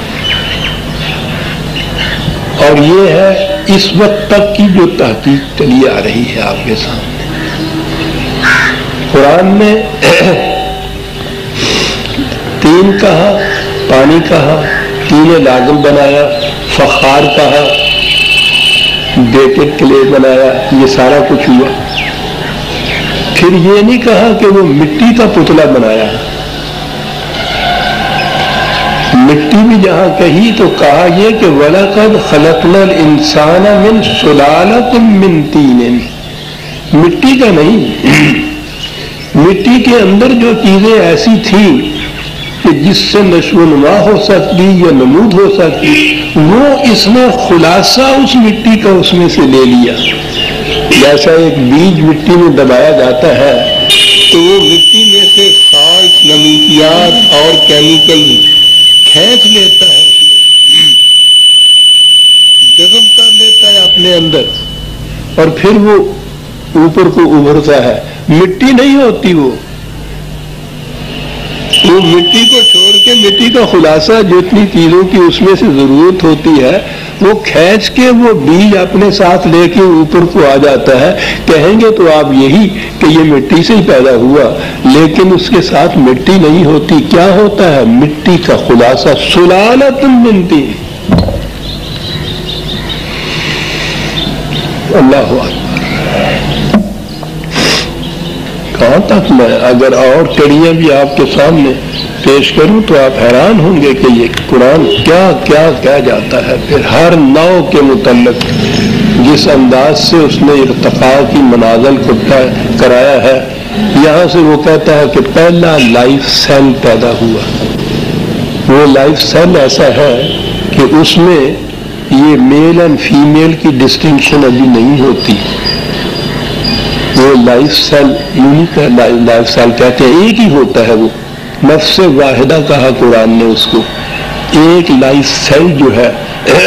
اور یہ ہے اس وقت تک کی جو تحقیق چلی آ رہی ہے آپ کے سامنے. قرآن نے تین کہا، پانی کہا، تین لازم بنایا، فخار کہا، بیکڈ کلے بنایا، یہ سارا کچھ ہوا. پھر یہ نہیں کہا کہ وہ مٹی کا پتلا بنایا. مٹی بھی جہاں کہی تو کہا یہ کہ وَلَقَدْ خَلَقْنَا الْإِنسَانَ مِنْ سُلَالَةٍ مِّن طِينٍ. مٹی کا نہیں، مٹی کے اندر جو چیزیں ایسی تھیں کہ جس سے نشو و نما ہو سکتی یا نمود ہو سکتی، وہ اس نے خلاصہ اس مٹی کا اس میں سے لے لیا. جیسا ایک بیج مٹی میں دبایا جاتا ہے تو وہ مٹی میں سے سالٹ، نمکیات اور کیمیکل کھینچ لیتا ہے، اس میں جذب کر لیتا ہے اپنے اندر، اور پھر وہ اوپر کو ابھرتا ہے. مٹی نہیں ہوتی وہ مٹی کو چھوڑ کے مٹی کا خلاصہ جتنی چیزوں کی اس میں سے ضرورت ہوتی ہے وہ کھینچ کے وہ بیج اپنے ساتھ لے کے اوپر کو آ جاتا ہے. کہیں گے تو آپ یہی کہ یہ مٹی سے ہی پیدا ہوا، لیکن اس کے ساتھ مٹی نہیں ہوتی. کیا ہوتا ہے؟ مٹی کا خلاصہ. سلالۃ من طین. اللہ اکبر. کہاں تک میں اگر اور کڑیاں بھی آپ کے سامنے پیش کروں تو آپ حیران ہوں گے کہ یہ قرآن کیا کیا کہہ جاتا ہے. پھر ہر نو کے متعلق جس انداز سے اس نے ارتقاء کی منازل کو کرایا ہے. یہاں سے وہ کہتا ہے کہ پہلا لائف سیل پیدا ہوا. وہ لائف سیل ایسا ہے کہ اس میں یہ میل اینڈ فیمیل کی ڈسٹنکشن ابھی نہیں ہوتی. وہ life cell unique life cell کہتے ہیں، ایک ہی ہوتا ہے. وہ نفس واحدہ کہا قرآن نے اس کو. ایک لائف سیل جو ہے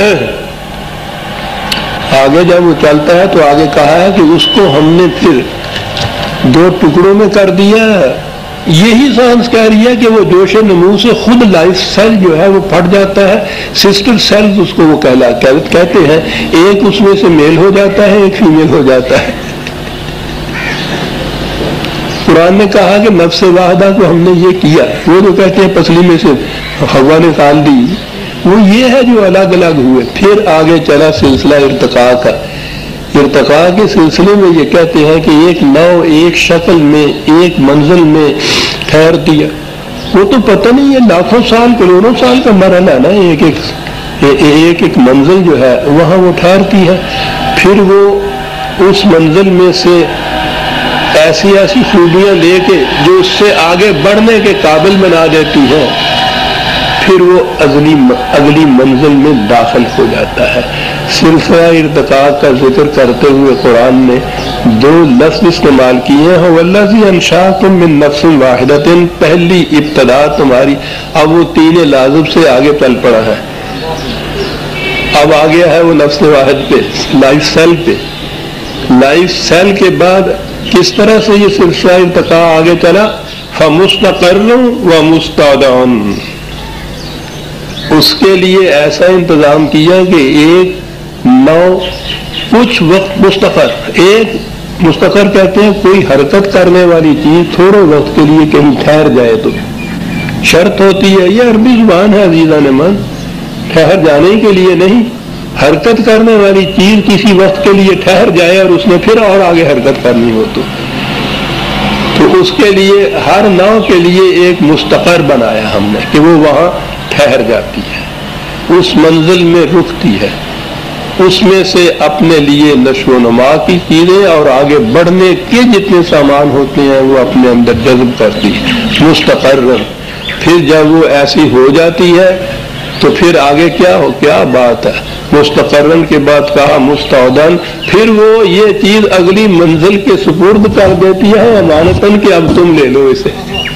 آگے جب وہ چلتا ہے تو آگے کہا ہے کہ اس کو ہم نے پھر دو ٹکڑوں میں کر دیا. یہی سائنس کہہ رہی ہے کہ وہ جوش نمو سے خود لائف سیل جو ہے وہ پھٹ جاتا ہے. سسٹر سیلز اس کو وہ کہتے ہیں. ایک اس میں سے میل ہو جاتا ہے، ایک فیمیل ہو جاتا ہے. قرآن نے کہا کہ نفس واحدہ کو ہم نے یہ کیا، وہ تو کہتے ہیں پسلی میں سے ہوا نکال دی، وہ یہ ہے جو الگ الگ ہوئے۔ پھر آگے چلا سلسلہ ارتقاء کا۔ ارتقاء کے سلسلے میں یہ کہتے ہیں کہ ایک نو ایک شکل میں ایک منزل میں ٹھہر دیا، وہ تو پتہ نہیں یہ لاکھوں سال کروڑوں سال کا مرحلہ ہے نا، ایک ایک منزل جو ہے وہاں وہ ٹھہرتی ہے، پھر وہ اس منزل میں سے ایسی ایسی خوبیاں لے کے جو اس سے آگے بڑھنے کے قابل بنا دیتی ہیں، پھر وہ اگلی منزل میں داخل ہو جاتا ہے۔ سلسلہ ارتقاء کا ذکر کرتے ہوئے قرآن نے دو لفظ استعمال کیے ہیں، والذی انشأکم من نفس واحدۃ، پہلی ابتدا تمہاری، اب وہ تین لازم سے آگے چل پڑا ہے، اب آ گیا ہے وہ نفس واحد پہ، لائف سیل پہ۔ لائف سیل کے بعد کس طرح سے یہ سلسلہ ارتقاء آگے چلا؟ فمستقر ومستودع، اس کے لیے ایسا انتظام کیا کہ ایک نو کچھ وقت مستقر، ایک مستقر کہتے ہیں کوئی حرکت کرنے والی چیز تھوڑے وقت کے لیے کہیں ٹھہر جائے تو شرط ہوتی ہے، یہ عربی زبان ہے عزیزان من، ٹھہر جانے کے لیے نہیں، حرکت کرنے والی چیز کسی وقت کے لیے ٹھہر جائے اور اس نے پھر اور آگے حرکت کرنی ہو تو اس کے لیے ہر نو کے لیے ایک مستقر بنایا ہم نے کہ وہ وہاں ٹھہر جاتی ہے، اس منزل میں رکتی ہے، اس میں سے اپنے لیے نشو و نما کی چیزیں اور آگے بڑھنے کے جتنے سامان ہوتے ہیں وہ اپنے اندر جذب کرتی ہے مستقر۔ پھر جب وہ ایسی ہو جاتی ہے تو پھر آگے کیا بات ہے، مستقرن کے بعد کہا مستودعن، پھر وہ یہ چیز اگلی منزل کے سپرد کر دیتی ہے امانتاً کہ اب تم لے لو اسے۔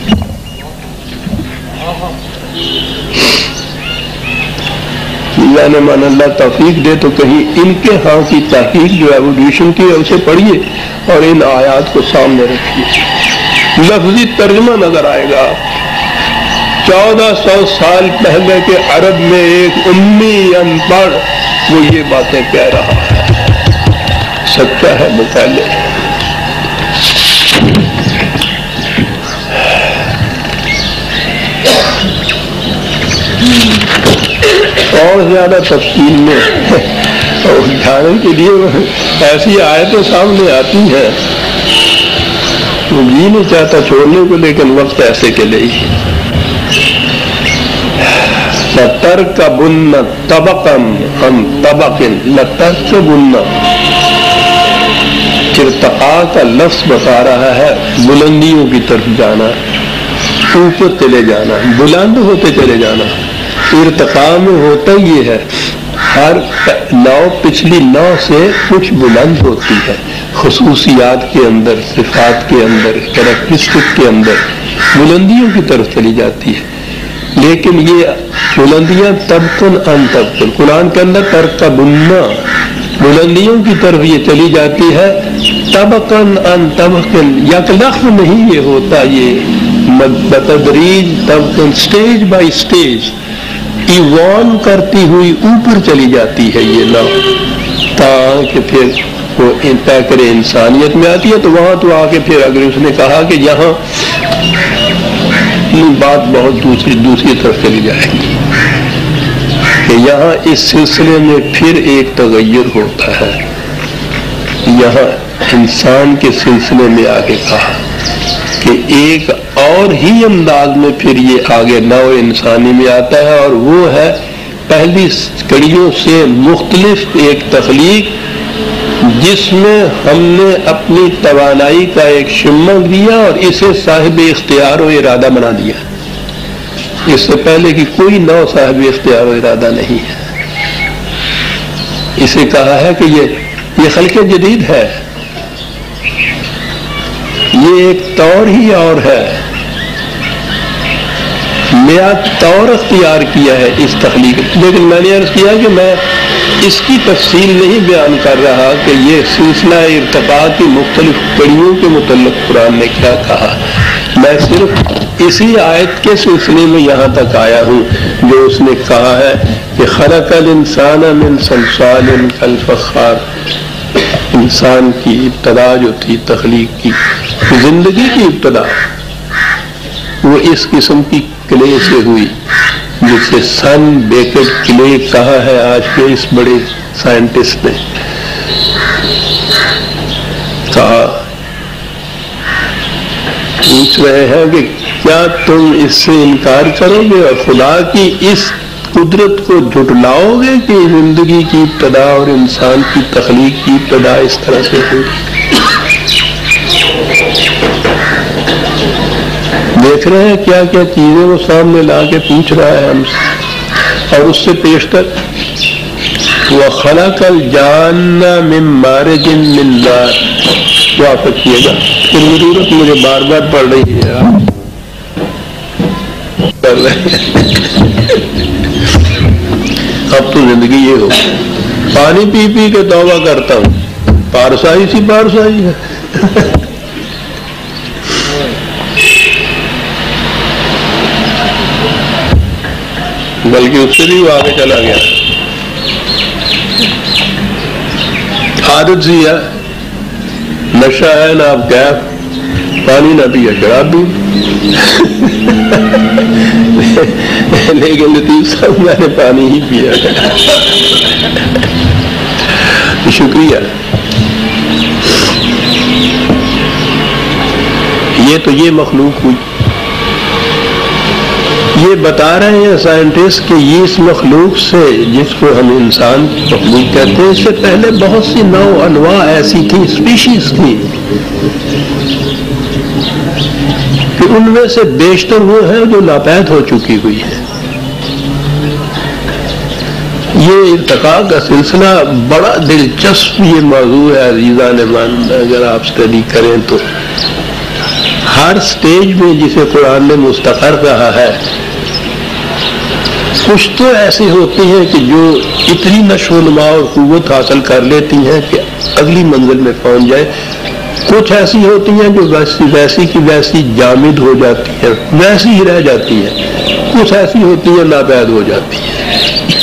یعنی من اللہ توفیق دے تو کہیں ان کے ہاں کی تحقیق جو ایوولوشن کی ہے اسے پڑھیے اور ان آیات کو سامنے رکھیے، لفظی ترجمہ نظر آئے گا۔ 1400 سال پہلے کے عرب میں ایک امی ان پڑھ وہ یہ باتیں کہہ رہا ہے، سچا ہے وہ پہلے۔ اور زیادہ تفصیل میں جاننے کے لیے ایسی آیتیں سامنے آتی ہیں، وہ جی نہیں چاہتا چھوڑنے کو، لیکن وقت ایسے کے لیے لَتَرْكَبُنَّ طَبَقًا عَنْ طَبَقٍ، لَتَرْكَبُنَّ ارتقاء کا لفظ بتا رہا ہے بلندیوں کی طرف جانا، اوپر چلے جانا، بلند ہوتے چلے جانا۔ ارتقاء میں ہوتا یہ ہے ہر نو پچھلی نو سے کچھ بلند ہوتی ہے، خصوصیات کے اندر، صفات کے اندر، کریکٹرسٹک کے اندر بلندیوں کی طرف چلی جاتی ہے، لیکن یہ بلندیاں طبقاً عن طبقاً، قرآن کے اندر ترکبن، بلندیوں کی طرف یہ چلی جاتی ہے طبقاً عن طبقاً، یک لفظ نہیں یہ ہوتا، یہ بتدریج طبقاً، سٹیج بائی سٹیج ایوان کرتی ہوئی اوپر چلی جاتی ہے یہ نو، تاکہ پھر وہ پیکر انسانیت میں آتی ہے۔ تو وہاں تو آ کے پھر اگر اس نے کہا کہ یہاں بات بہت دوسری طرف چلی جائے گی کہ یہاں اس سلسلے میں پھر ایک تغیر ہوتا ہے، یہاں انسان کے سلسلے میں آگے کہا کہ ایک اور ہی انداز میں پھر یہ آگے نو انسانی میں آتا ہے، اور وہ ہے پہلی کڑیوں سے مختلف ایک تخلیق جس میں ہم نے اپنی توانائی کا ایک شمع دیا اور اسے صاحب اختیار و ارادہ بنا دیا۔ اس سے پہلے کی کوئی نو صاحب اختیار و ارادہ نہیں ہے، اسے کہا ہے کہ یہ خلق جدید ہے، یہ ایک طور ہی اور ہے، نیا طور اختیار کیا ہے اس تخلیق۔ لیکن میں نے عرض کیا کہ میں اس کی تفصیل نہیں بیان کر رہا کہ یہ سلسلہ ارتقاء کی مختلف کڑیوں کے متعلق قرآن نے کیا کہا، میں صرف اسی آیت کے سلسلے میں یہاں تک آیا ہوں جو اس نے کہا ہے کہ خلق الانسان من صلصال کالفخار، انسان کی ابتدا جو تھی تخلیق کی زندگی کی ابتدا وہ اس قسم کی کلے سے ہوئی جسے سن بیکٹ کلے کہا ہے آج کے اس بڑے سائنٹسٹ نے. کہا پوچھ رہے ہیں کہ کیا تم اس سے انکار کرو گے اور خدا کی اس قدرت کو جھٹلاؤ گے کہ زندگی کی ابتدا اور انسان کی تخلیق کی ابتدا اس طرح سے ہوئی؟ دیکھ رہے ہیں کیا کیا چیزیں وہ سامنے لا کے پوچھ رہا ہے ہم سے. اور اس سے پیشتر وَخَلَقَ الْجَانَّ مِن مَارِجٍ مِّن نَارٍ واپس کیے گا. پھر ضرورت مجھے بار بار پڑھ رہی ہے کر رہے اب تو زندگی یہ ہو. پانی پی پی کے توبہ کرتا ہوں. پارسائی سی پارسائی ہے. بلکہ اس سے بھی وہ آگے چلا گیا. عادت سی ہے, نشہ ہے نہ اب کیف, پانی نہ پیا شراب بھی. لیکن لطیف صاحب میں نے پانی ہی پیا. شکریہ. یہ تو یہ مخلوق ہوئی. یہ بتا رہے ہیں سائنٹسٹ کہ یہ اس مخلوق سے جس کو ہم انسان مخلوق کہتے ہیں اس سے پہلے بہت سی نو انواع ایسی تھی, اسپیشیز تھی کہ ان میں سے بیشتر وہ ہے جو ناپید ہو چکی ہوئی ہے. یہ ارتقاء کا سلسلہ بڑا دلچسپ یہ موضوع ہے عزیزان من. اگر آپ اسٹڈی کریں تو ہر سٹیج میں جسے قرآن نے مستقر کہا ہے کچھ تو ایسی ہوتی ہیں کہ جو اتنی نشو و نما اور قوت حاصل کر لیتی ہیں کہ اگلی منزل میں پہنچ جائے. کچھ ایسی ہوتی ہیں جو ویسی کی ویسی جامد ہو جاتی ہیں, ویسی ہی رہ جاتی ہیں. کچھ ایسی ہوتی ہیں ناپید ہو جاتی ہیں.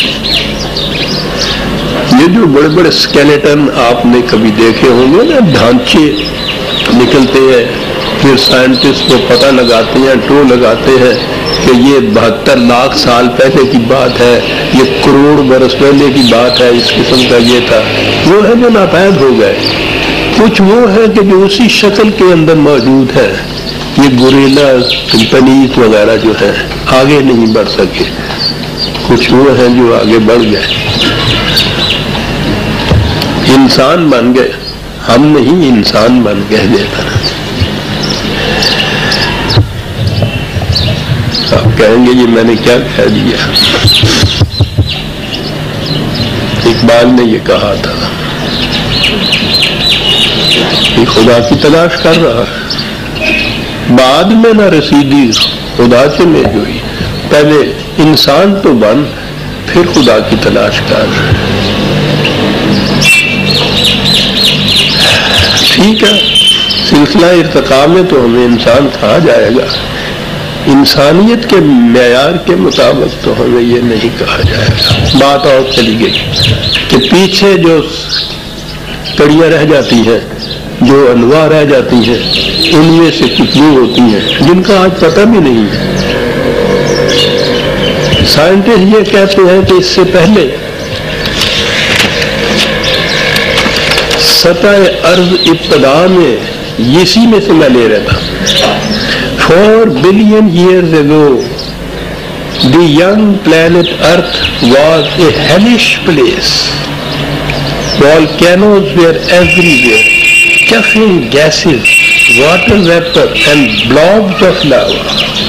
یہ جو بڑے بڑے اسکیلیٹن آپ نے کبھی دیکھے ہوں گے نا, ڈھانچے نکلتے ہیں, پھر سائنٹسٹ کو پتہ لگاتے ہیں, ٹو لگاتے ہیں کہ یہ 72 لاکھ سال پہلے کی بات ہے, یہ کروڑ برس پہلے کی بات ہے, اس قسم کا یہ تھا. وہ ہے جو ناپید ہو گئے. کچھ وہ ہے کہ جو اسی شکل کے اندر موجود ہے. یہ گوریلا چمپینیز وغیرہ جو ہے آگے نہیں بڑھ سکے. کچھ وہ ہیں جو آگے بڑھ گئے, انسان بن گئے. ہم نہیں, انسان بن گئے. دیتا آپ کہیں گے یہ میں نے کیا کہہ دیا. اقبال نے یہ کہا تھا کہ خدا کی تلاش کر رہا ہے, بعد میں نہ رسیدی خدا سے میں جوئی. پہلے انسان تو بن, پھر خدا کی تلاش کر. ٹھیک ہے, سلسلہ ارتقاء میں تو ہمیں انسان کہا جائے گا. انسانیت کے معیار کے مطابق تو ہمیں یہ نہیں کہا جائے گا. بات اور چلی گئی کہ پیچھے جو کڑیاں رہ جاتی ہیں, جو انواع رہ جاتی ہیں, ان میں سے کتنی ہوتی ہیں جن کا آج پتہ بھی نہیں ہے. سائنٹسٹ یہ کہتے ہیں کہ اس سے پہلے سطح ارض ابتدا میں اسی میں سے میں لے رہا تھا. 4 billion years ago, the young planet Earth was a hellish place. Volcanoes were everywhere, puffing gases, water vapor and blobs of lava.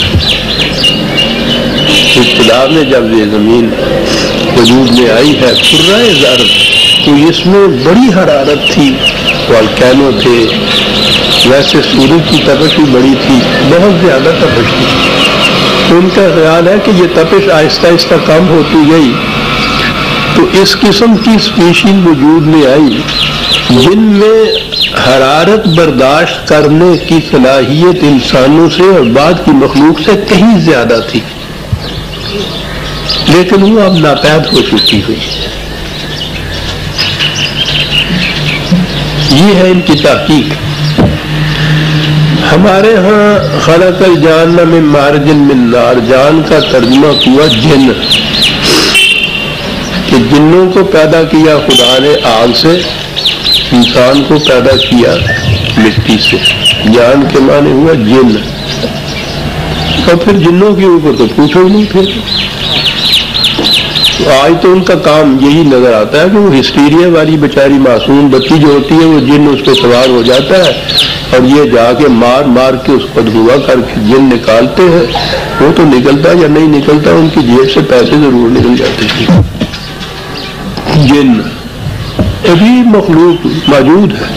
ابتدا میں جب یہ زمین وجود میں آئی ہے کرۂ ارض, تو اس میں بڑی حرارت تھی, والکینو تھے. ویسے سورج کی تپش بھی بڑی تھی, بہت زیادہ تپش تھی. ان کا خیال ہے کہ یہ تپش آہستہ آہستہ کم ہوتی گئی تو اس قسم کی اسپیشیز وجود میں آئی جن میں حرارت برداشت کرنے کی صلاحیت انسانوں سے اور بعد کی مخلوق سے کہیں زیادہ تھی, لیکن وہ اب ناپید ہو چکی ہوئی. یہ ہے ان کی تحقیق. ہمارے ہاں خلق الجان من مارج من نار، جان کا ترجمہ ہوا جن، کہ جنوں کو پیدا کیا خدا نے آگ سے، انسان کو پیدا کیا مٹی سے، جان کے معنی ہوا جن۔ اور پھر جنوں کے اوپر تو پوچھو ہی نہیں پھر، آج تو ان کا کام یہی نظر آتا ہے کہ وہ ہسٹیریا والی بیچاری معصوم بچی جو ہوتی ہے وہ جن اس پہ سوار ہو جاتا ہے اور یہ جا کے مار مار کے اس کو دھوا کر کے جن نکالتے ہیں۔ وہ تو نکلتا یا نہیں نکلتا، ان کی جیب سے پیسے ضرور نکل جاتے ہیں۔ جن ابھی مخلوق موجود ہے۔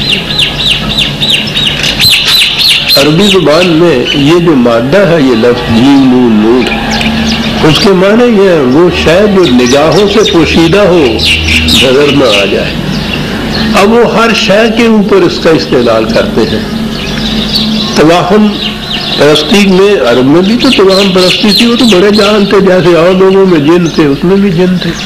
عربی زبان میں یہ جو مادہ ہے، یہ لفظ جیم نون نون، اس کے معنی یہ ہے وہ شاید جو نگاہوں سے پوشیدہ ہو، نظر نہ آ جائے۔ اب وہ ہر شے کے اوپر اس کا استعمال کرتے ہیں۔ توہم پرستی میں، عرب میں بھی تو توہم پرستی تھی، وہ تو بڑے جان تھے، جیسے اور لوگوں میں جن تھے اس میں بھی جن تھے۔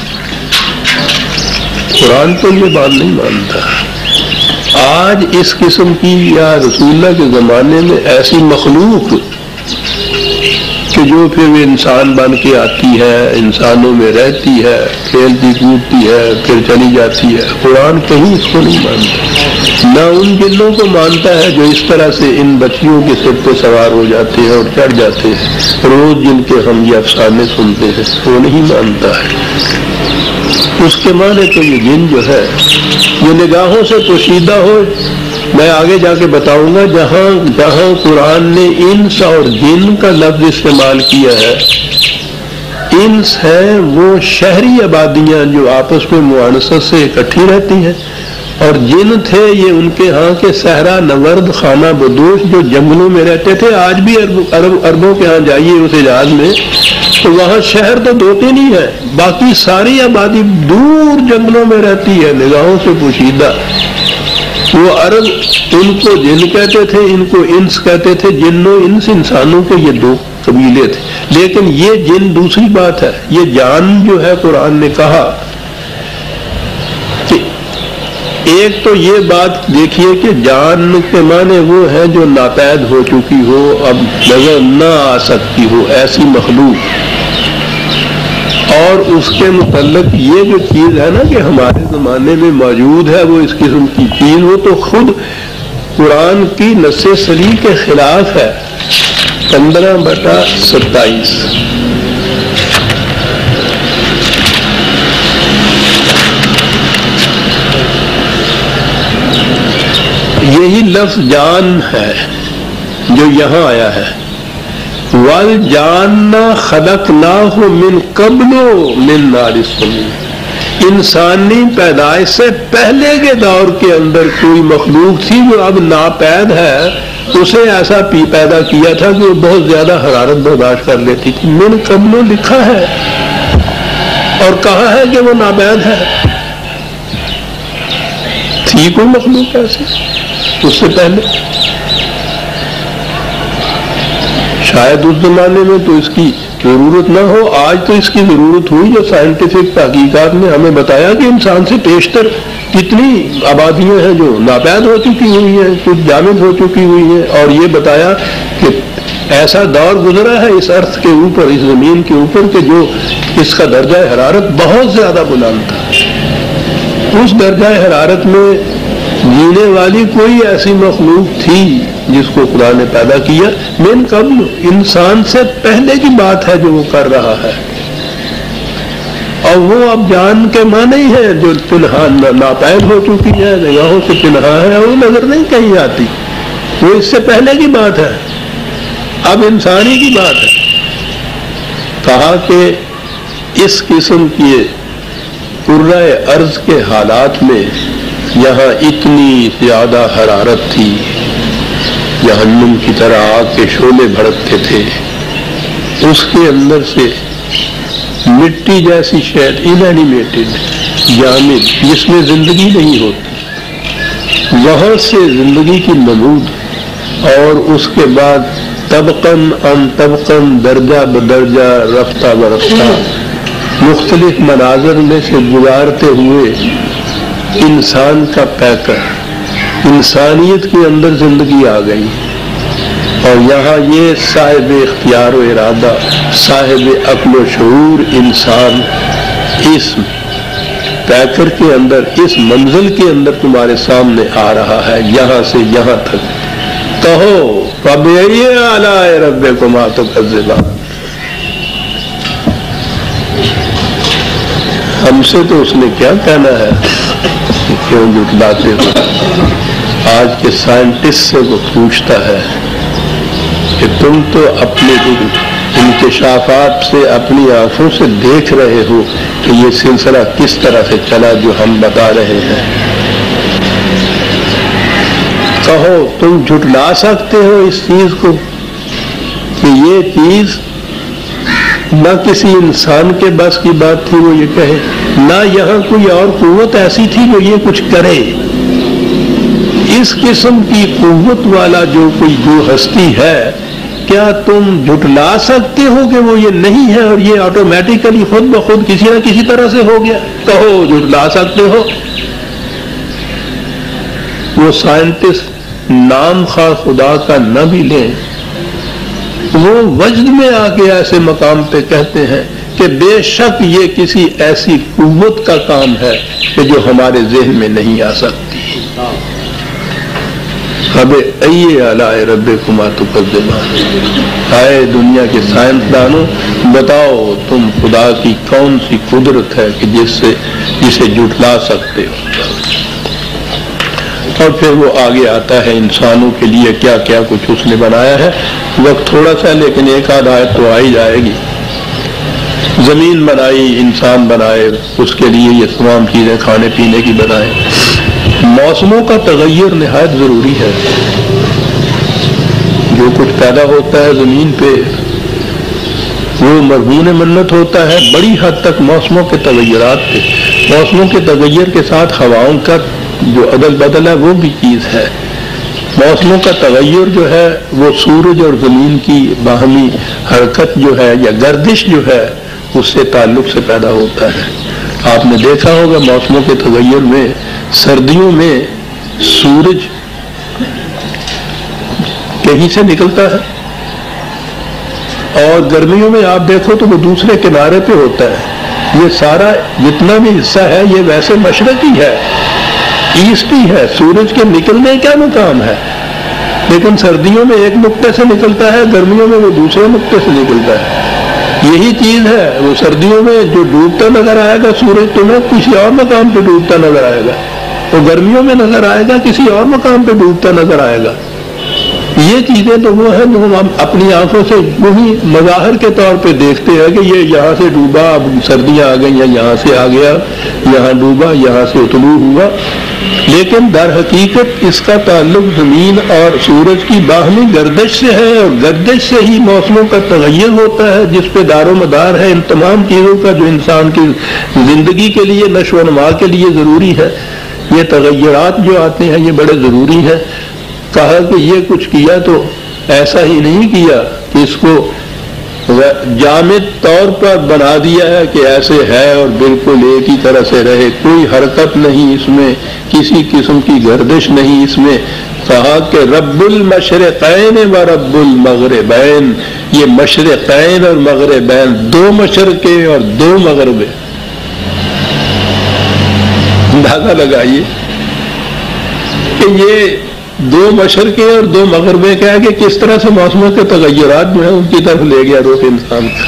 قرآن تو یہ بات نہیں مانتا۔ آج اس قسم کی یا رسول اللہ کے زمانے میں ایسی مخلوق کہ جو پھر انسان بن کے آتی ہے، انسانوں میں رہتی ہے، کھیلتی کودتی ہے، پھر چلی جاتی ہے، قرآن کہیں اس کو نہیں مانتا۔ نہ ان جنوں کو مانتا ہے جو اس طرح سے ان بچیوں کے سر پہ سوار ہو جاتے ہیں اور چڑھ جاتے ہیں، روز جن کے ہم یہ افسانے سنتے ہیں، وہ نہیں مانتا ہے۔ اس کے معنی تو یہ جن جو ہے یہ نگاہوں سے پوشیدہ ہو۔ میں آگے جا کے بتاؤں گا جہاں جہاں قرآن نے انس اور جن کا لفظ استعمال کیا ہے، انس ہے وہ شہری آبادیاں جو آپس میں معانست سے اکٹھی رہتی ہیں، اور جن تھے یہ ان کے ہاں کے صحرا نورد خانہ بدوش جو جنگلوں میں رہتے تھے۔ آج بھی عربوں کے ہاں جائیے اس حجاز میں تو وہاں شہر تو دو تین ہی ہے، باقی ساری آبادی دور جنگلوں میں رہتی ہے، نگاہوں سے پوشیدہ۔ وہ عرب ان کو جن کہتے تھے، ان کو انس کہتے تھے۔ جن و انس انسانوں کے یہ دو قبیلے تھے، لیکن یہ جن دوسری بات ہے۔ یہ جان جو ہے قرآن نے کہا کہ ایک تو یہ بات دیکھیے کہ جان کے معنی وہ ہے جو ناپید ہو چکی ہو، اب نظر نہ آ سکتی ہو، ایسی مخلوق۔ اور اس کے متعلق یہ جو چیز ہے نا کہ ہمارے زمانے میں موجود ہے وہ اس قسم کی چیز، وہ تو خود قرآن کی نص صریح کے خلاف ہے۔ 15/27 یہی لفظ جان ہے جو یہاں آیا ہے۔ وَالْجَانَّ خَلَقْنَاهُ مِنْ قَبْلُ مِنْ نَارِ السَّمُومِ، انسانی پیدائش سے پہلے کے دور کے اندر کوئی مخلوق تھی جو اب ناپید ہے، اسے ایسا پیدا کیا تھا کہ وہ بہت زیادہ حرارت برداشت کر لیتی تھی۔ من قبل لکھا ہے اور کہا ہے کہ وہ ناپید ہے۔ تھی کوئی مخلوق ایسی اس سے پہلے؟ شاید اس زمانے میں تو اس کی ضرورت نہ ہو، آج تو اس کی ضرورت ہوئی۔ جو سائنٹیفک تحقیقات نے ہمیں بتایا کہ انسان سے پیشتر کتنی آبادیاں ہیں جو ناپید ہو چکی ہوئی ہیں، کچھ جامد ہو چکی ہوئی ہیں، اور یہ بتایا کہ ایسا دور گزرا ہے اس ارتھ کے اوپر، اس زمین کے اوپر، کہ جو اس کا درجہ حرارت بہت زیادہ بلند تھا۔ اس درجہ حرارت میں جینے والی کوئی ایسی مخلوق تھی جس کو خدا نے پیدا کیا من قبل، انسان سے پہلے کی بات ہے جو وہ کر رہا ہے۔ اور وہ اب جان کے معنی ہے جو پنہا ناپید ہو چکی ہے، نگاہوں سے پنہا ہے، وہ نظر نہیں کہیں آتی، وہ اس سے پہلے کی بات ہے، اب انسانی کی بات ہے۔ کہا کہ اس قسم کی کرۂ ارض کے حالات میں یہاں اتنی زیادہ حرارت تھی، جہنم کی طرح آگ کے شعلے بھڑکتے تھے، اس کے اندر سے مٹی جیسی شید انینیمیٹڈ جامد جس میں زندگی نہیں ہوتی، وہاں سے زندگی کی نمود، اور اس کے بعد طبقاً ان طبقاً درجہ بدرجہ رفتہ برفتہ مختلف مناظر میں سے گزارتے ہوئے انسان کا پیکر، انسانیت کے اندر زندگی آ گئی، اور یہاں یہ صاحب اختیار و ارادہ، صاحب عقل و شعور انسان اس پیکر کے اندر، اس منزل کے اندر تمہارے سامنے آ رہا ہے، یہاں سے یہاں تک۔ کہو فَبِأَيِّ آلَاءِ رَبِّكُمَا تُكَذِّبَانِ۔ ہم سے تو اس نے کیا کہنا ہے کہ کیوں جھٹلاتے ہو؟ آج کے سائنٹسٹ سے وہ پوچھتا ہے کہ تم تو اپنے انکشافات سے، اپنی آنکھوں سے دیکھ رہے ہو کہ یہ سلسلہ کس طرح سے چلا جو ہم بتا رہے ہیں۔ کہو تم جھٹلا سکتے ہو اس چیز کو کہ یہ چیز نہ کسی انسان کے بس کی بات تھی وہ یہ کہے، نہ یہاں کوئی اور قوت ایسی تھی جو یہ کچھ کرے۔ اس قسم کی قوت والا جو کوئی جو ہستی ہے، کیا تم جھٹلا سکتے ہو کہ وہ یہ نہیں ہے اور یہ آٹومیٹیکلی خود بخود کسی نہ کسی طرح سے ہو گیا؟ کہو جھٹلا سکتے ہو؟ وہ سائنٹسٹ نام خواہ خدا کا نہ بھی لیں، وہ وجد میں آ کے ایسے مقام پہ کہتے ہیں کہ بے شک یہ کسی ایسی قوت کا کام ہے کہ جو ہمارے ذہن میں نہیں آ سکتی۔ فَبِأَيِّ آلَاءِ رَبِّكُمَا تُكَذِّبَانِ۔ آئے دنیا کے سائنسدانوں، بتاؤ تم خدا کی کون سی قدرت ہے کہ جسے جھٹلا سکتے ہو؟ اور پھر وہ آگے آتا ہے انسانوں کے لیے کیا کیا کچھ اس نے بنایا ہے۔ وقت تھوڑا سا لیکن ایک آدھ آیت تو آئی جائے گی۔ زمین بنائی، انسان بنائے، اس کے لیے یہ تمام چیزیں کھانے پینے کی بنائے۔ موسموں کا تغیر نہایت ضروری ہے۔ جو کچھ پیدا ہوتا ہے زمین پہ وہ مرہون منت ہوتا ہے بڑی حد تک موسموں کے تغیرات پہ۔ موسموں کے تغیر کے ساتھ ہواؤں کا جو عدل بدل ہے وہ بھی چیز ہے۔ موسموں کا تغیر جو ہے وہ سورج اور زمین کی باہمی حرکت جو ہے یا گردش جو ہے اس سے تعلق سے پیدا ہوتا ہے۔ آپ نے دیکھا ہوگا موسموں کے تغیر میں سردیوں میں سورج کہیں سے نکلتا ہے اور گرمیوں میں آپ دیکھو تو وہ دوسرے کنارے پہ ہوتا ہے۔ یہ سارا جتنا بھی حصہ ہے یہ ویسے مشرقی ہے، ایسٹی ہے، سورج کے نکلنے کا مقام ہے، لیکن سردیوں میں ایک نقطے سے نکلتا ہے، گرمیوں میں وہ دوسرے نقطے سے نکلتا ہے۔ یہی چیز ہے، وہ سردیوں میں جو ڈوبتا نظر آئے گا سورج تمہیں کسی اور مقام پہ ڈوبتا نظر آئے گا، وہ گرمیوں میں نظر آئے گا کسی اور مقام پہ ڈوبتا نظر آئے گا۔ یہ چیزیں تو وہ ہیں جو ہم اپنی آنکھوں سے وہی مظاہر کے طور پہ دیکھتے ہیں کہ یہ یہاں سے ڈوبا، اب سردیاں آ گئی، یہاں سے آ گیا، یہاں ڈوبا، یہاں سے طلوع ہوا، لیکن در حقیقت اس کا تعلق زمین اور سورج کی باہمی گردش سے ہے، اور گردش سے ہی موسموں کا تغیر ہوتا ہے جس پہ دار و مدار ہے ان تمام چیزوں کا جو انسان کی زندگی کے لیے، نشو و نما کے لیے ضروری ہے۔ یہ تغیرات جو آتے ہیں یہ بڑے ضروری ہیں۔ کہا کہ یہ کچھ کیا تو ایسا ہی نہیں کیا کہ اس کو جامد طور پر بنا دیا ہے کہ ایسے ہے اور بالکل ایک ہی طرح سے رہے، کوئی حرکت نہیں اس میں، کسی قسم کی گردش نہیں اس میں۔ کہا کہ رب المشرقین و رب المغربین، یہ مشرقین اور مغربین، دو مشرقے اور دو مغربے۔ اندازہ لگائیے کہ یہ دو مشرقے اور دو مغربے کیا ہے کہ کس طرح سے موسموں کے تغیرات جو ہیں ان کی طرف لے گیا روح انسان کا۔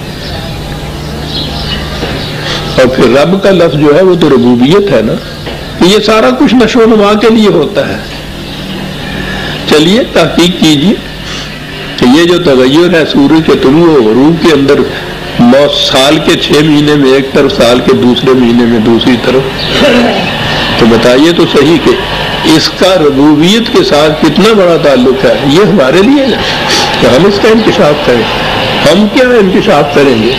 اور پھر رب کا لفظ جو ہے وہ تو ربوبیت ہے نا، یہ سارا کچھ نشو و نما کے لیے ہوتا ہے۔ چلیے تحقیق کیجیے کہ یہ جو تغیر ہے سورج کے طلوع و غروب کے اندر، سال کے 6 مہینے میں ایک طرف، سال کے دوسرے مہینے میں دوسری طرف، تو بتائیے تو صحیح کہ اس کا ربوبیت کے ساتھ کتنا بڑا تعلق ہے۔ یہ ہمارے لیے ہے کہ ہم اس کا انکشاف کریں۔ ہم کیا انکشاف کریں گے؟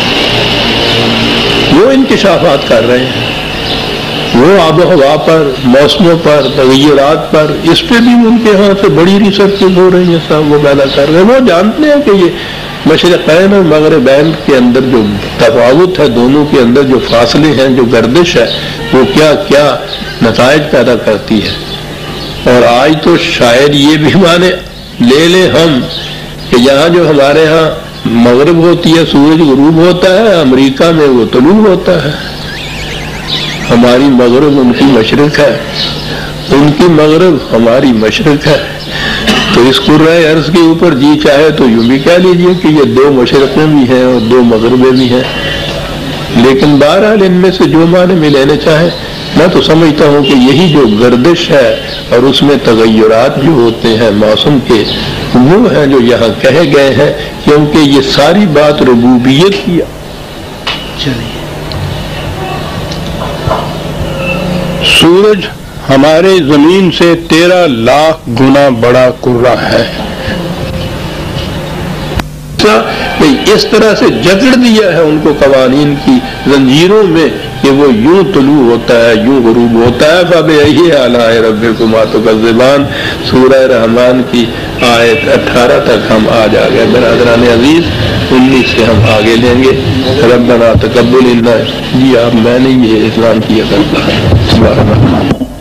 وہ انکشافات کر رہے ہیں، وہ آب و ہوا پر، موسموں پر، تغیرات پر، اس پہ بھی ان کے ہاں سے بڑی ریسرچز ہو رہی ہیں، سب وہ پیدا کر رہے ہیں۔ وہ جانتے ہیں کہ یہ مشرقین اور مغربین کے اندر جو تفاوت ہے، دونوں کے اندر جو فاصلے ہیں، جو گردش ہے، وہ کیا کیا نتائج پیدا کرتی ہے۔ اور آج تو شاید یہ بھی مانے لے لیں ہم کہ یہاں جو ہمارے ہاں مغرب ہوتی ہے سورج غروب ہوتا ہے، امریکہ میں وہ طلوع ہوتا ہے. ہماری مغرب ان کی مشرق ہے، ان کی مغرب ہماری مشرق ہے. تو اس قرۂ ارض کے اوپر جی چاہے تو یوں بھی کہہ لیجئے کہ یہ دو مشرقیں بھی ہیں اور دو مغربیں بھی ہیں. لیکن بہرحال ان میں سے جو معنی میں لینے چاہے، میں تو سمجھتا ہوں کہ یہی جو گردش ہے اور اس میں تغیرات جو ہوتے ہیں موسم کے، وہ ہیں جو یہاں کہے گئے ہیں، کیونکہ یہ ساری بات ربوبیت کی. چلیے، سورج ہمارے زمین سے 13 لاکھ گنا بڑا کرہ ہے. اس طرح سے جکڑ دیا ہے ان کو قوانین کی زنجیروں میں کہ وہ یوں طلوع ہوتا ہے یوں غروب ہوتا ہے. فَبِأَيِّ آلَاءِ رَبِّكُمَا تُكَذِّبَانِ سورہ رحمان کی آیت 18 تک ہم آج آ گئے. برادران عزیز 19 سے ہم آگے لیں گے. ربنا تقبل منا. جی آپ میں نے یہ اعلان کیا کرتا.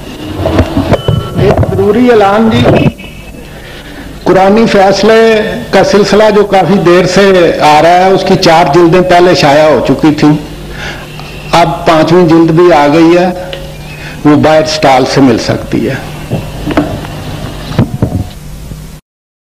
ایک ضروری اعلان جی، قرآنی فیصلے کا سلسلہ جو کافی دیر سے آ رہا ہے، اس کی 4 جلدیں پہلے شائع ہو چکی تھیں. اب 5ویں جلد بھی آ گئی ہے، وہ باہر سٹال سے مل سکتی ہے.